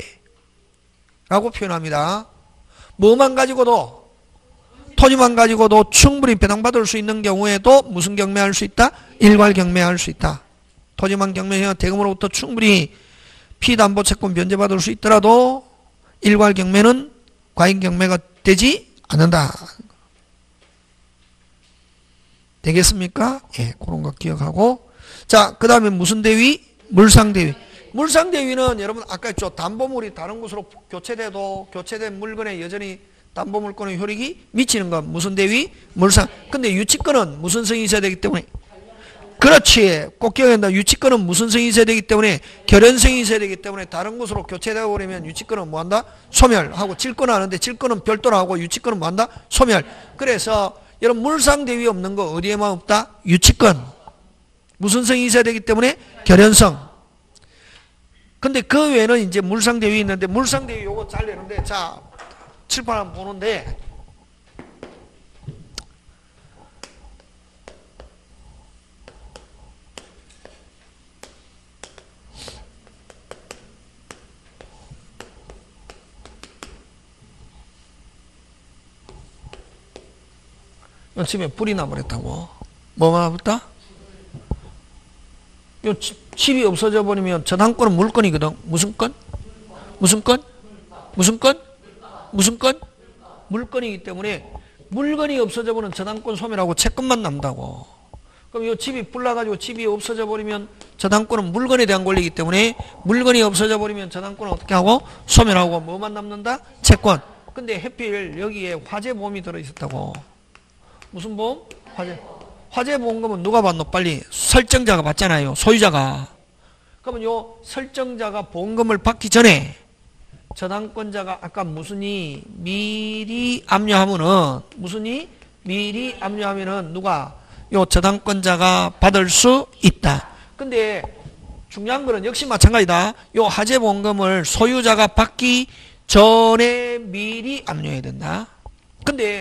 예외라고 표현합니다. 뭐만 가지고도 토지만 가지고도 충분히 배당받을 수 있는 경우에도 무슨 경매할 수 있다? 일괄 경매할 수 있다. 토지만 경매하면 대금으로부터 충분히 피담보 채권 변제받을 수 있더라도 일괄 경매는 과잉 경매가 되지 않는다. 되겠습니까? 예, 그런 거 기억하고. 자, 그 다음에 무슨 대위? 물상대위. 물상대위는 여러분 아까 했죠. 담보물이 다른 곳으로 교체돼도 교체된 물건에 여전히 담보물권의 효력이 미치는 건 무슨 대위? 물상. 근데 유치권은 무슨 성이 있어야 되기 때문에. 그렇지. 꼭 기억한다. 유치권은 무슨 성이 있어야 되기 때문에 결연성이 있어야 되기 때문에 다른 곳으로 교체되어 버리면 유치권은 뭐한다? 소멸하고 질권은 하는데 질권은 별도로 하고 유치권은 뭐한다? 소멸. 그래서 여러분 물상대위 없는 거 어디에만 없다? 유치권. 무슨 성이 있어야 되기 때문에 결연성. 근데 그 외에는 이제 물상대위 있는데 물상대위 요거 잘 내는데 자 칠판 한번 보는데 집에 불이 나버렸다고. 뭐가 나버렸다? 요 집이 없어져 버리면 저당권은 물건이거든. 무슨 건? 무슨 건? 무슨 건? 무슨 건? 물건이기 때문에 물건이 없어져 버리면 저당권 소멸하고 채권만 남다고. 그럼 요 집이 불나가지고 집이 없어져 버리면 저당권은 물건에 대한 권리이기 때문에 물건이 없어져 버리면 저당권은 어떻게 하고? 소멸하고 뭐만 남는다? 채권. 근데 해필 여기에 화재보험이 들어있었다고. 무슨 보험? 화재보험금은 누가 받노? 빨리 설정자가 받잖아요. 소유자가. 그러면 요 설정자가 보험금을 받기 전에 저당권자가 아까 무슨이 미리 압류하면은 무슨이 미리 압류하면은 누가 요 저당권자가 받을 수 있다. 근데 중요한 거는 역시 마찬가지다. 요 화재보험금을 소유자가 받기 전에 미리 압류해야 된다. 근데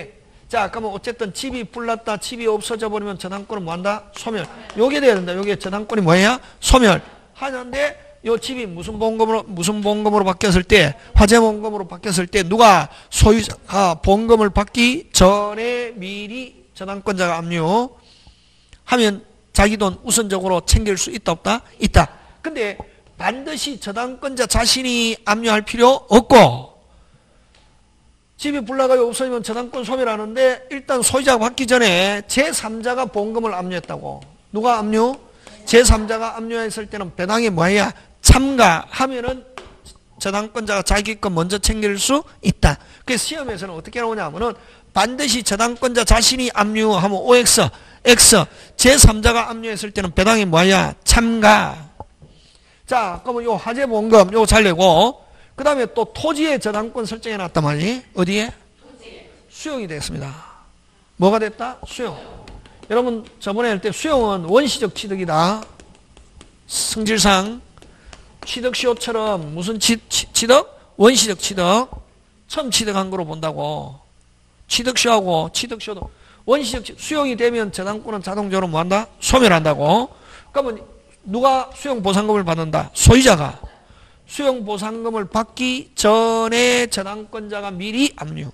자, 그러면 어쨌든 집이 불났다, 집이 없어져 버리면 저당권은 뭐한다? 소멸. 요게 돼야 된다. 요게 저당권이 뭐야? 소멸. 하는데 요 집이 무슨 보험금으로 바뀌었을 때, 화재 보험금으로 바뀌었을 때 누가 소유자가 보험금을 받기 전에 미리 저당권자가 압류하면 자기 돈 우선적으로 챙길 수 있다 없다? 있다. 근데 반드시 저당권자 자신이 압류할 필요 없고, 집이 불나가지고 없어지면 저당권 소멸하는데 일단 소유자가 받기 전에 제3자가 보험금을 압류했다고. 누가 압류? 제3자가 압류했을 때는 배당이 뭐야? 참가하면은 저당권자가 자기 것 먼저 챙길 수 있다. 그래서 시험에서는 어떻게 나오냐면은 반드시 저당권자 자신이 압류하면 OX, X, 제3자가 압류했을 때는 배당이 뭐야? 참가. 자, 그러면 요 화재보험금 요거 잘 내고, 그 다음에 또 토지의 저당권 설정해 놨단 말이지. 어디에? 수용이 됐습니다. 뭐가 됐다? 수용. 여러분 저번에 할 때 수용은 원시적 취득이다. 성질상 취득시효처럼 무슨 취득? 원시적 취득. 처음 취득한 거로 본다고. 취득시효하고 취득시효도 원시적 수용이 되면 저당권은 자동적으로 뭐한다? 소멸한다고. 그러면 누가 수용보상금을 받는다? 소유자가. 수용보상금을 받기 전에 저당권자가 미리 압류.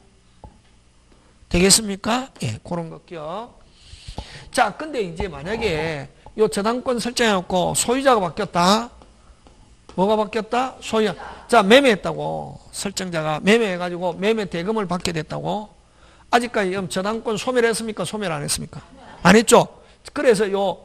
되겠습니까? 예, 그런 것 기억. 자, 근데 이제 만약에 요 저당권 설정해놓고 소유자가 바뀌었다. 뭐가 바뀌었다? 소유자. 자, 매매했다고. 설정자가 매매해가지고 매매 대금을 받게 됐다고. 아직까지 저당권 소멸했습니까? 소멸 안 했습니까? 안 했죠? 그래서 요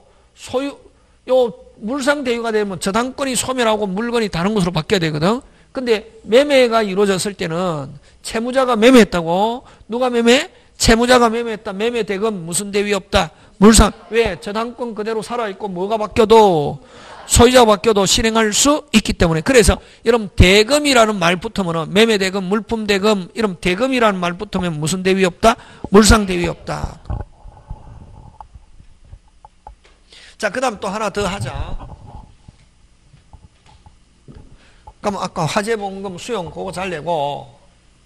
물상대유가 되면 저당권이 소멸하고 물건이 다른 것으로 바뀌어야 되거든. 근데 매매가 이루어졌을 때는 채무자가 매매했다고. 누가 매매? 채무자가 매매했다. 매매 대금 무슨 대위 없다. 물상. 왜? 저당권 그대로 살아있고 뭐가 바뀌어도 소유자가 바뀌어도 실행할 수 있기 때문에. 그래서 여러분 대금이라는 말 붙으면 매매 대금, 물품 대금, 이런 대금이라는 말 붙으면 무슨 대위 없다? 물상 대위 없다. 자, 그 다음 또 하나 더 하자. 그럼 아까 화재보험금 수용 그거 잘 내고,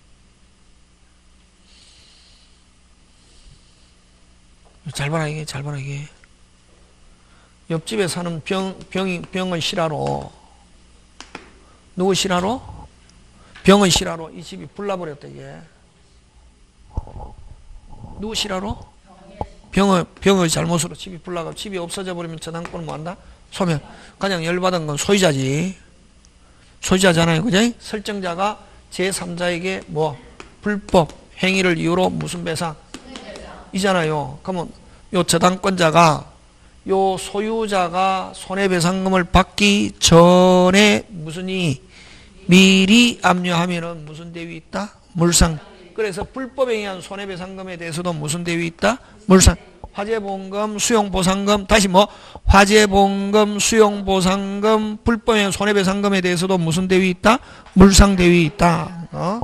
잘 봐라 이게, 잘 봐라 이게. 옆집에 사는 병은 실화로. 누구 실화로? 병은 실화로. 이 집이 불나버렸다 이게. 누구 실화로? 병의 잘못으로 집이 불나가 집이 없어져 버리면 저당권은 뭐한다? 소멸. 가장 열받은 건 소유자지. 소유자잖아요. 그죠? 설정자가 제3자에게 뭐 불법 행위를 이유로 무슨 배상? 이잖아요. 그러면 요 저당권자가 요 소유자가 손해배상금을 받기 전에 무슨 미리 압류하면은 무슨 대위 있다? 물상. 그래서 불법에 의한 손해배상금에 대해서도 무슨 대위 있다? 물상. 화재보험금, 수용보상금, 다시 뭐 화재보험금, 수용보상금, 불법에 의한 손해배상금에 대해서도 무슨 대위 있다? 물상 대위 있다.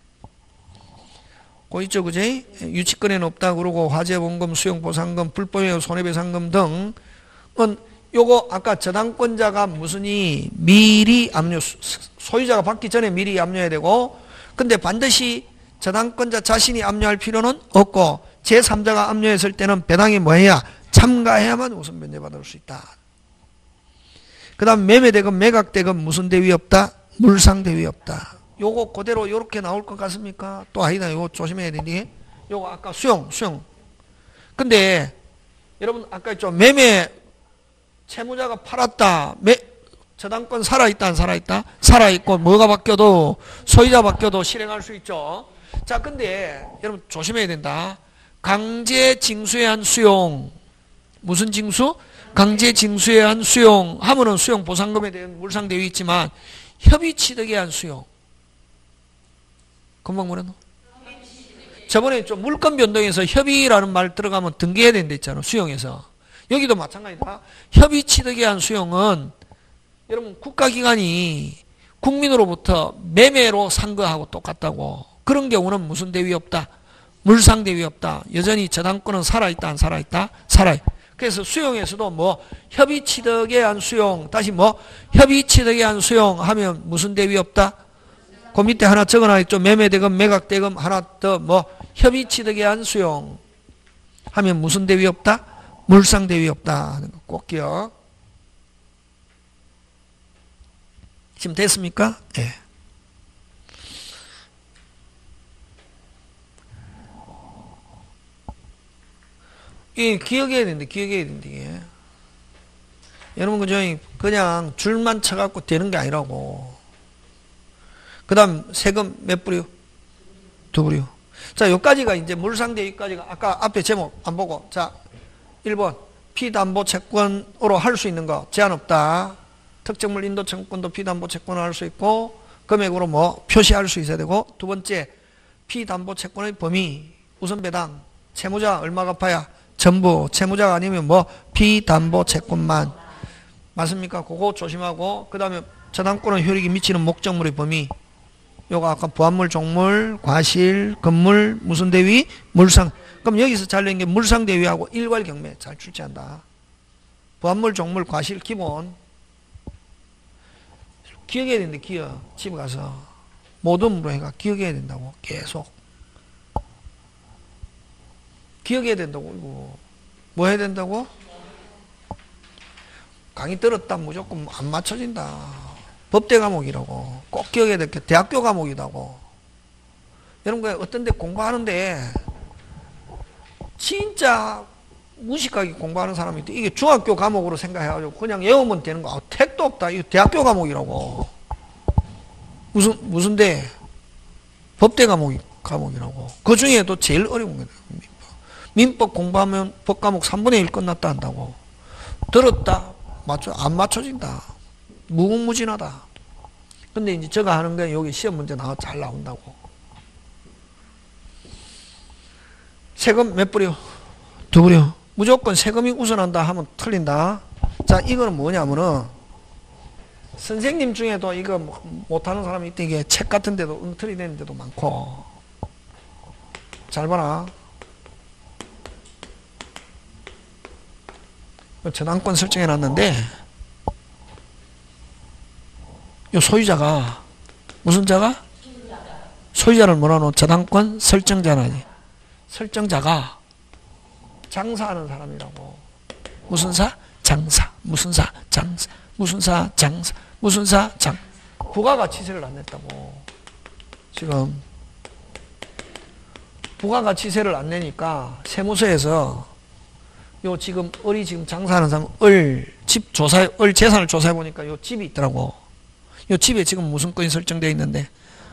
그 있죠, 그지? 유치권에는 없다 그러고 화재보험금, 수용보상금, 불법에 의한 손해배상금 등 요거 아까 저당권자가 무슨이 미리 압류, 소유자가 받기 전에 미리 압류해야 되고, 근데 반드시 저당권자 자신이 압류할 필요는 없고 제3자가 압류했을 때는 배당이 뭐해야? 참가해야만 우선 면제받을 수 있다. 그 다음 매매대금, 매각대금 무슨 대위 없다? 물상대위 없다. 요거 그대로 요렇게 나올 것 같습니까? 또 아니다. 요거 조심해야 되니. 요거 아까 수용. 근데 여러분 아까 했죠. 매매 채무자가 팔았다. 저당권 살아있다 안 살아있다? 살아있고 뭐가 바뀌어도 소유자 바뀌어도 실행할 수 있죠. 자, 근데 여러분 조심해야 된다. 강제 징수에 한 수용. 무슨 징수? 강제 징수에 한 수용 하면은 수용 보상금에 대한 물상 되어 있지만 협의 취득에 한 수용. 금방 뭐랬노? 저번에 좀 물건 변동에서 협의라는 말 들어가면 등기해야 된다 했잖아. 수용에서. 여기도 마찬가지다. 협의 취득에 한 수용은 여러분 국가기관이 국민으로부터 매매로 산 거하고 똑같다고. 그런 경우는 무슨 대위 없다? 물상 대위 없다. 여전히 저당권은 살아있다 안 살아있다? 살아있다. 그래서 수용에서도 뭐 협의 취득에 한 수용, 다시 뭐 협의 취득에 한 수용 하면 무슨 대위 없다? 그 밑에 하나 적어놔있죠. 매매대금, 매각대금, 하나 더 뭐 협의취득에 한 수용 하면 무슨 대위 없다? 물상대위 없다 하는 거 꼭 기억. 지금 됐습니까? 예. 이 기억해야 된다. 기억해야 된다. 이게. 여러분 그냥 줄만 쳐갖고 되는 게 아니라고. 그 다음 세금 몇 불이요? 2불이요. 자, 여기까지가 이제 물상대위까지가 아까 앞에 제목 안 보고. 자, 1번 피담보채권으로 할 수 있는 거 제한 없다. 특정물 인도채권도 피담보채권을 할 수 있고 금액으로 뭐 표시할 수 있어야 되고. 두 번째 피담보채권의 범위 우선배당 채무자 얼마 갚아야 전부 채무자가 아니면 뭐 피담보채권만 맞습니까? 그거 조심하고. 그 다음에 저당권의 효력이 미치는 목적물의 범위 요거 아까 부합물, 종물, 과실, 건물, 무슨 대위, 물상. 그럼 여기서 잘 낸 게 물상 대위하고 일괄 경매 잘 출제한다. 부합물, 종물, 과실 기본 기억해야 된다. 기억. 집에 가서 모둠으로 해가 기억해야 된다고. 계속 기억해야 된다고. 이거 뭐 해야 된다고? 강의 들었다 무조건 안 맞춰진다. 법대 과목이라고. 꼭 기억해야 될 게 대학교 과목이라고. 여러분 어떤 데 공부하는데 진짜 무식하게 공부하는 사람이 있대. 이게 중학교 과목으로 생각해가지고 그냥 외우면 되는 거. 택도 없다. 이거 대학교 과목이라고. 무슨 대? 법대 과목이라고. 그 중에도 제일 어려운 거예요. 민법 공부하면 법과목 3분의 1 끝났다 한다고. 들었다 안 맞춰진다. 무궁무진하다. 근데 이제 저거 하는 게 여기 시험 문제 잘 나온다고. 세금 몇 불이요? 2불이요. 무조건 세금이 우선한다 하면 틀린다. 자, 이거는 뭐냐면은 선생님 중에도 이거 못하는 사람이 있대. 이게 책 같은 데도 엉터리 되는 데도 많고. 잘 봐라. 저당권 설정해 놨는데 요 소유자가 무슨 자가? 소유자를 뭐라 하노? 저당권 설정자라니. 설정자가 장사하는 사람이라고. 무슨 사? 장사. 무슨 사? 장사. 무슨 사? 장사. 무슨 사? 장. 부가가치세를 안 냈다고. 지금 부가가치세를 안 내니까 세무서에서 요 지금 을이 지금 장사하는 사람 집 조사해 재산을 조사해 보니까 요 집이 있더라고. 요 집에 지금 무슨 건이 설정되어 있는데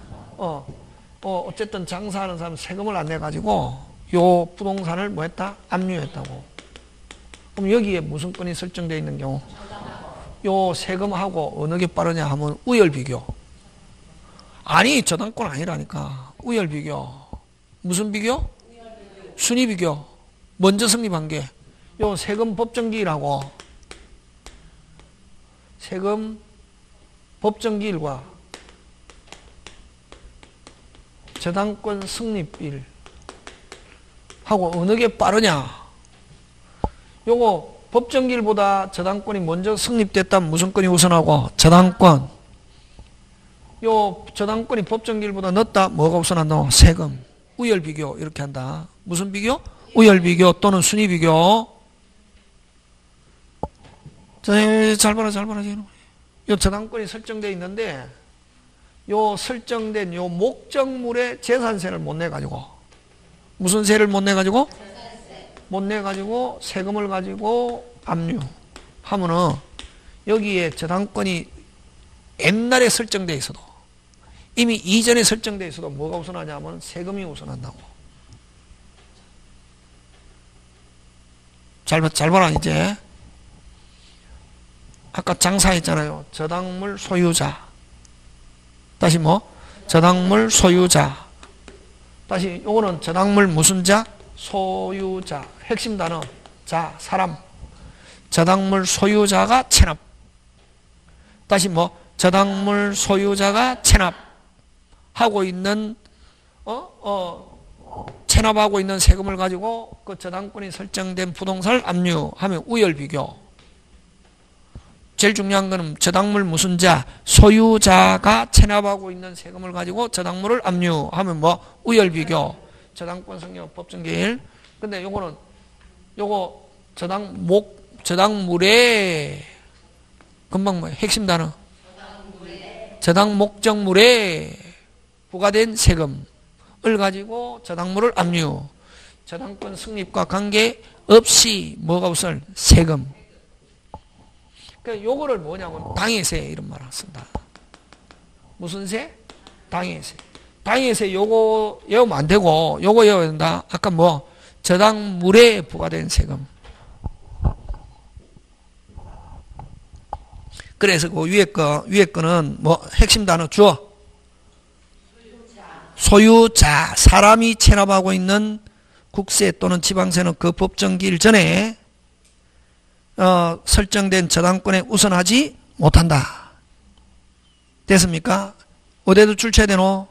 어쨌든 장사하는 사람 세금을 안 내 가지고 요 부동산을 뭐 했다? 압류했다고. 그럼 여기에 무슨 건이 설정되어 있는 경우 요 세금하고 어느 게 빠르냐 하면 우열 비교. 아니 저당권 아니라니까. 우열 비교. 무슨 비교? 순위 비교. 먼저 성립한 게 요 세금 법정기일하고 세금 법정기일과 저당권 성립일 하고 어느 게 빠르냐. 요거 법정기일보다 저당권이 먼저 성립됐다면 무슨 건이 우선하고? 저당권. 요 저당권이 법정기일보다 늦다. 뭐가 우선한다? 세금. 우열 비교 이렇게 한다. 무슨 비교? 우열 비교 또는 순위 비교. 자, 잘 봐라. 요 저당권이 설정되어 있는데 요 설정된 요 목적물의 재산세를 못 내가지고 무슨 세를 못 내가지고? 못 내가지고 세금을 가지고 압류 하면은 여기에 저당권이 옛날에 설정되어 있어도 이미 이전에 설정되어 있어도 뭐가 우선하냐면 세금이 우선한다고. 잘 봐라 이제. 아까 장사했잖아요. 저당물 소유자. 다시 뭐? 저당물 소유자. 다시 요거는 저당물 무슨 자? 소유자. 핵심 단어. 자, 사람. 저당물 소유자가 체납. 다시 뭐? 저당물 소유자가 체납하고 있는 체납하고 있는 세금을 가지고 그 저당권이 설정된 부동산을 압류하면 우열 비교. 제일 중요한 거는 저당물 무슨 자, 소유자가 체납하고 있는 세금을 가지고 저당물을 압류하면 뭐 우열비교, 저당권 성립 법정기일. 근데 요거는 요거 저당물에 금방 뭐 핵심 단어 저당 목적물에 부과된 세금을 가지고 저당물을 압류, 저당권 승립과 관계없이 뭐가 우선 세금. 그러니까 요거를 뭐냐면 당해세 이런 말을 쓴다. 무슨 세? 당해세. 당해세 요거 외우면 안 되고 요거 외워야 된다. 아까 뭐 저당물에 부과된 세금. 그래서 그 위에 거는 뭐 핵심 단어 주어. 소유자, 사람이 체납하고 있는 국세 또는 지방세는 그 법정기일 전에 설정된 저당권에 우선하지 못한다. 됐습니까? 어디에도 출처해야 되노?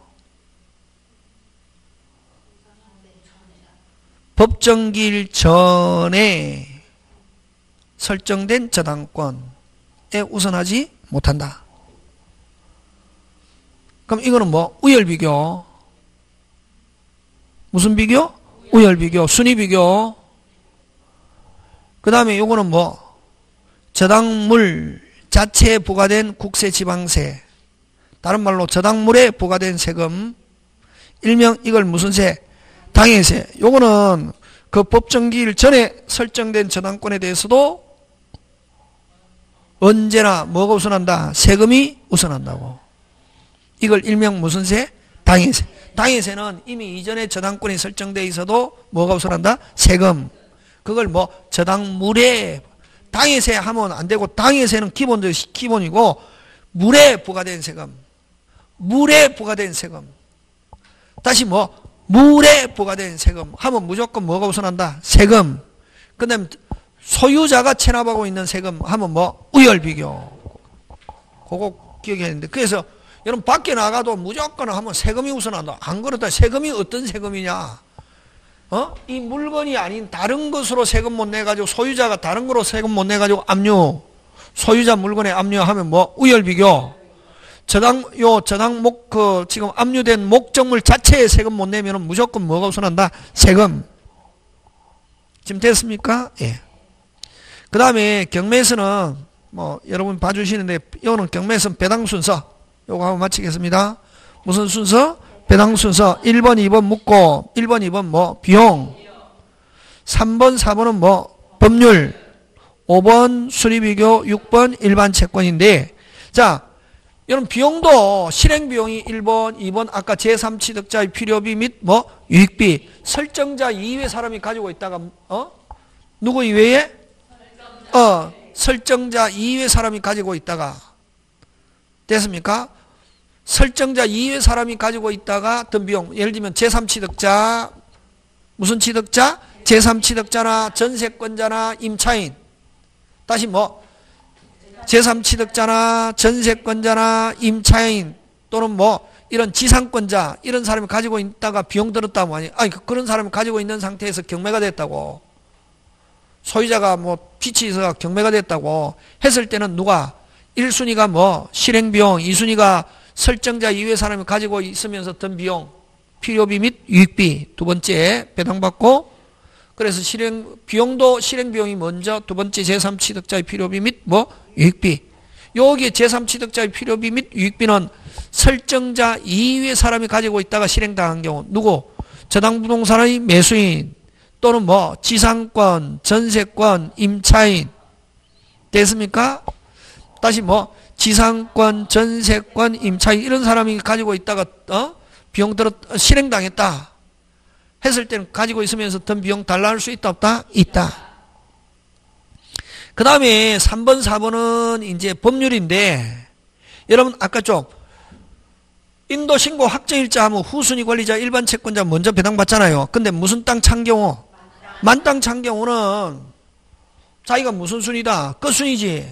법정기일 전에 설정된 저당권 우선하지 못한다. 그럼 이거는 뭐 우열비교. 무슨 비교? 우열비교, 순위비교. 그 다음에 요거는 뭐 저당물 자체에 부과된 국세 지방세, 다른 말로 저당물에 부과된 세금, 일명 이걸 무슨 세? 당해세. 요거는 그 법정기일 전에 설정된 저당권에 대해서도 언제나 뭐가 우선한다? 세금이 우선한다고. 이걸 일명 무슨 세? 당해세. 당해세는 이미 이전에 저당권이 설정되어 있어도 뭐가 우선한다? 세금. 그걸 뭐 저당물에, 당해세 하면 안 되고 당해세는 기본이고 물에 부과된 세금. 물에 부과된 세금. 다시 뭐 물에 부과된 세금 하면 무조건 뭐가 우선한다? 세금. 그 다음에 소유자가 체납하고 있는 세금 하면 뭐 우열비교. 그거 기억해야 되는데, 그래서 여러분 밖에 나가도 무조건 하면 세금이 우선한다. 안 그렇다. 세금이 어떤 세금이냐? 이 물건이 아닌 다른 것으로 세금 못 내가지고, 소유자가 다른 거로 세금 못 내가지고 압류, 소유자 물건에 압류하면 뭐 우열비교. 저당 지금 압류된 목적물 자체에 세금 못 내면은 무조건 뭐가 우선한다? 세금. 지금 됐습니까? 예. 그 다음에 경매에서는 뭐 여러분 봐주시는데, 이거는 경매에서는 배당 순서. 요거 한번 마치겠습니다. 무슨 순서? 배당 순서. 1번, 2번 묻고, 1번, 2번 뭐 비용, 3번, 4번은 뭐 법률, 5번 수리비교, 6번 일반 채권인데, 자, 여러분 비용도 실행비용이 1번, 2번 아까 제3취득자의 필요비 및 뭐 유익비, 설정자 이외의 사람이 가지고 있다가 누구 이외에? 설정자 이외의 사람이 가지고 있다가, 됐습니까? 설정자 이외의 사람이 가지고 있다가 든 비용, 예를 들면 제3취득자, 무슨 취득자? 제3취득자나 전세권자나 임차인, 다시 뭐 제3취득자나 전세권자나 임차인 또는 뭐 이런 지상권자, 이런 사람이 가지고 있다가 비용 들었다고 하니, 아니 그런 사람이 가지고 있는 상태에서 경매가 됐다고, 소유자가 뭐 빛이 있어서 경매가 됐다고 했을 때는 누가 1순위가 뭐 실행비용, 2순위가 설정자 이외의 사람이 가지고 있으면서 든 비용, 필요비 및 유익비, 두 번째 배당받고, 그래서 비용도 실행비용이 먼저, 두 번째 제3취득자의 필요비 및 뭐 유익비. 여기에 제3취득자의 필요비 및 유익비는 설정자 이외의 사람이 가지고 있다가 실행당한 경우, 누구? 저당부동산의 매수인 또는 뭐 지상권, 전세권, 임차인. 됐습니까? 다시 뭐 지상권, 전세권, 임차인 이런 사람이 가지고 있다가 비용 실행당했다 했을 때는 가지고 있으면서 든 비용 달라 할 수 있다 없다? 있다. 그 다음에 3번, 4번은 이제 법률인데, 여러분 아까 좀 인도신고 확정일자 하면 후순위 권리자, 일반 채권자 먼저 배당받잖아요. 근데 무슨 땅 찬 경우? 만땅 찬 경우는 자기가 무슨 순위다? 끝순위지.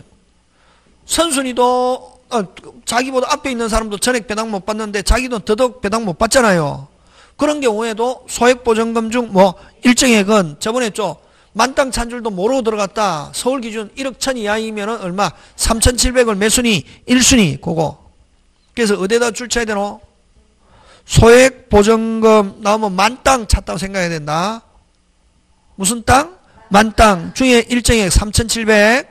선순위도 자기보다 앞에 있는 사람도 전액 배당 못 받는데 자기도 더더욱 배당 못 받잖아요. 그런 경우에도 소액보전금 중 뭐 일정액은 저번에 좀 만땅 찬줄도 모르고 들어갔다. 서울 기준 1억 1천 이하이면 얼마? 3,700을 몇 순위? 1순위. 그거. 그래서 어디다 줄 쳐야 되노? 소액 보전금 나오면 만땅 찼다고 생각해야 된다. 무슨 땅? 만땅 중에 일정액 3,700.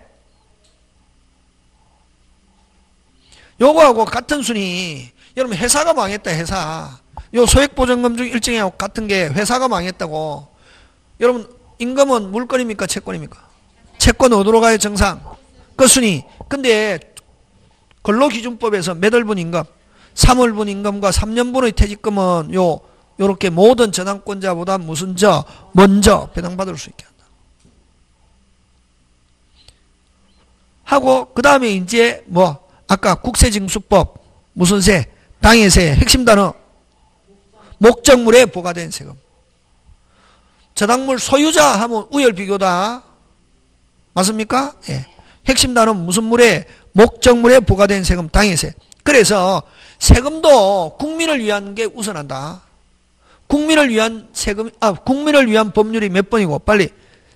요거하고 같은 순위. 여러분 회사가 망했다. 회사. 요 소액 보전금 중 일정액하고 같은 게 회사가 망했다고. 여러분 임금은 물건입니까? 채권입니까? 채권 어디로 가요? 정상. 그 순위. 근데 근로기준법에서 몇 월분 임금? 3월분 임금과 3년분의 퇴직금은 요렇게 모든 저당권자보다 무슨 먼저 배당받을 수 있게 한다. 하고 그 다음에 이제 아까 국세징수법 무슨 세? 당해세. 핵심 단어 목적물에 부과된 세금. 저당물 소유자 하면 우열비교다. 맞습니까? 예. 핵심 단어 무슨 물에? 목적물에 부과된 세금 당해세. 그래서 세금도 국민을 위한 게 우선한다. 국민을 위한 세금, 국민을 위한 법률이 몇 번이고, 빨리.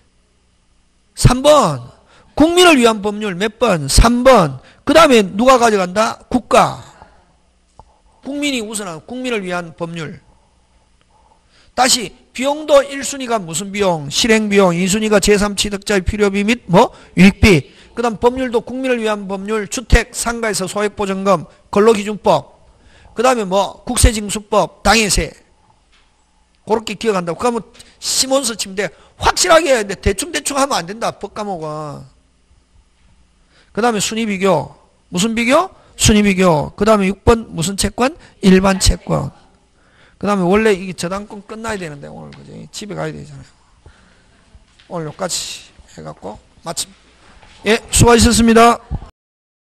3번. 국민을 위한 법률 몇 번? 3번. 그 다음에 누가 가져간다? 국가. 국민이 우선하는 국민을 위한 법률. 다시 비용도 1순위가 무슨 비용? 실행비용. 2순위가 제3취득자의 필요비 및 유익비. 그 다음 법률도 국민을 위한 법률, 주택, 상가에서 소액보전금, 근로기준법. 그 다음에 국세징수법, 당해세. 그렇게 기억한다고. 그러면 시몬스 치면 돼. 확실하게 해야 돼. 대충대충 하면 안 된다. 법 과목은. 그 다음에 순위비교. 무슨 비교? 순위비교. 그 다음에 6번 무슨 채권? 일반 채권. 그 다음에 원래 이게 저당권 끝나야 되는데 오늘 그죠? 집에 가야 되잖아요. 오늘 여기까지 해갖고 마침. 예, 수고하셨습니다.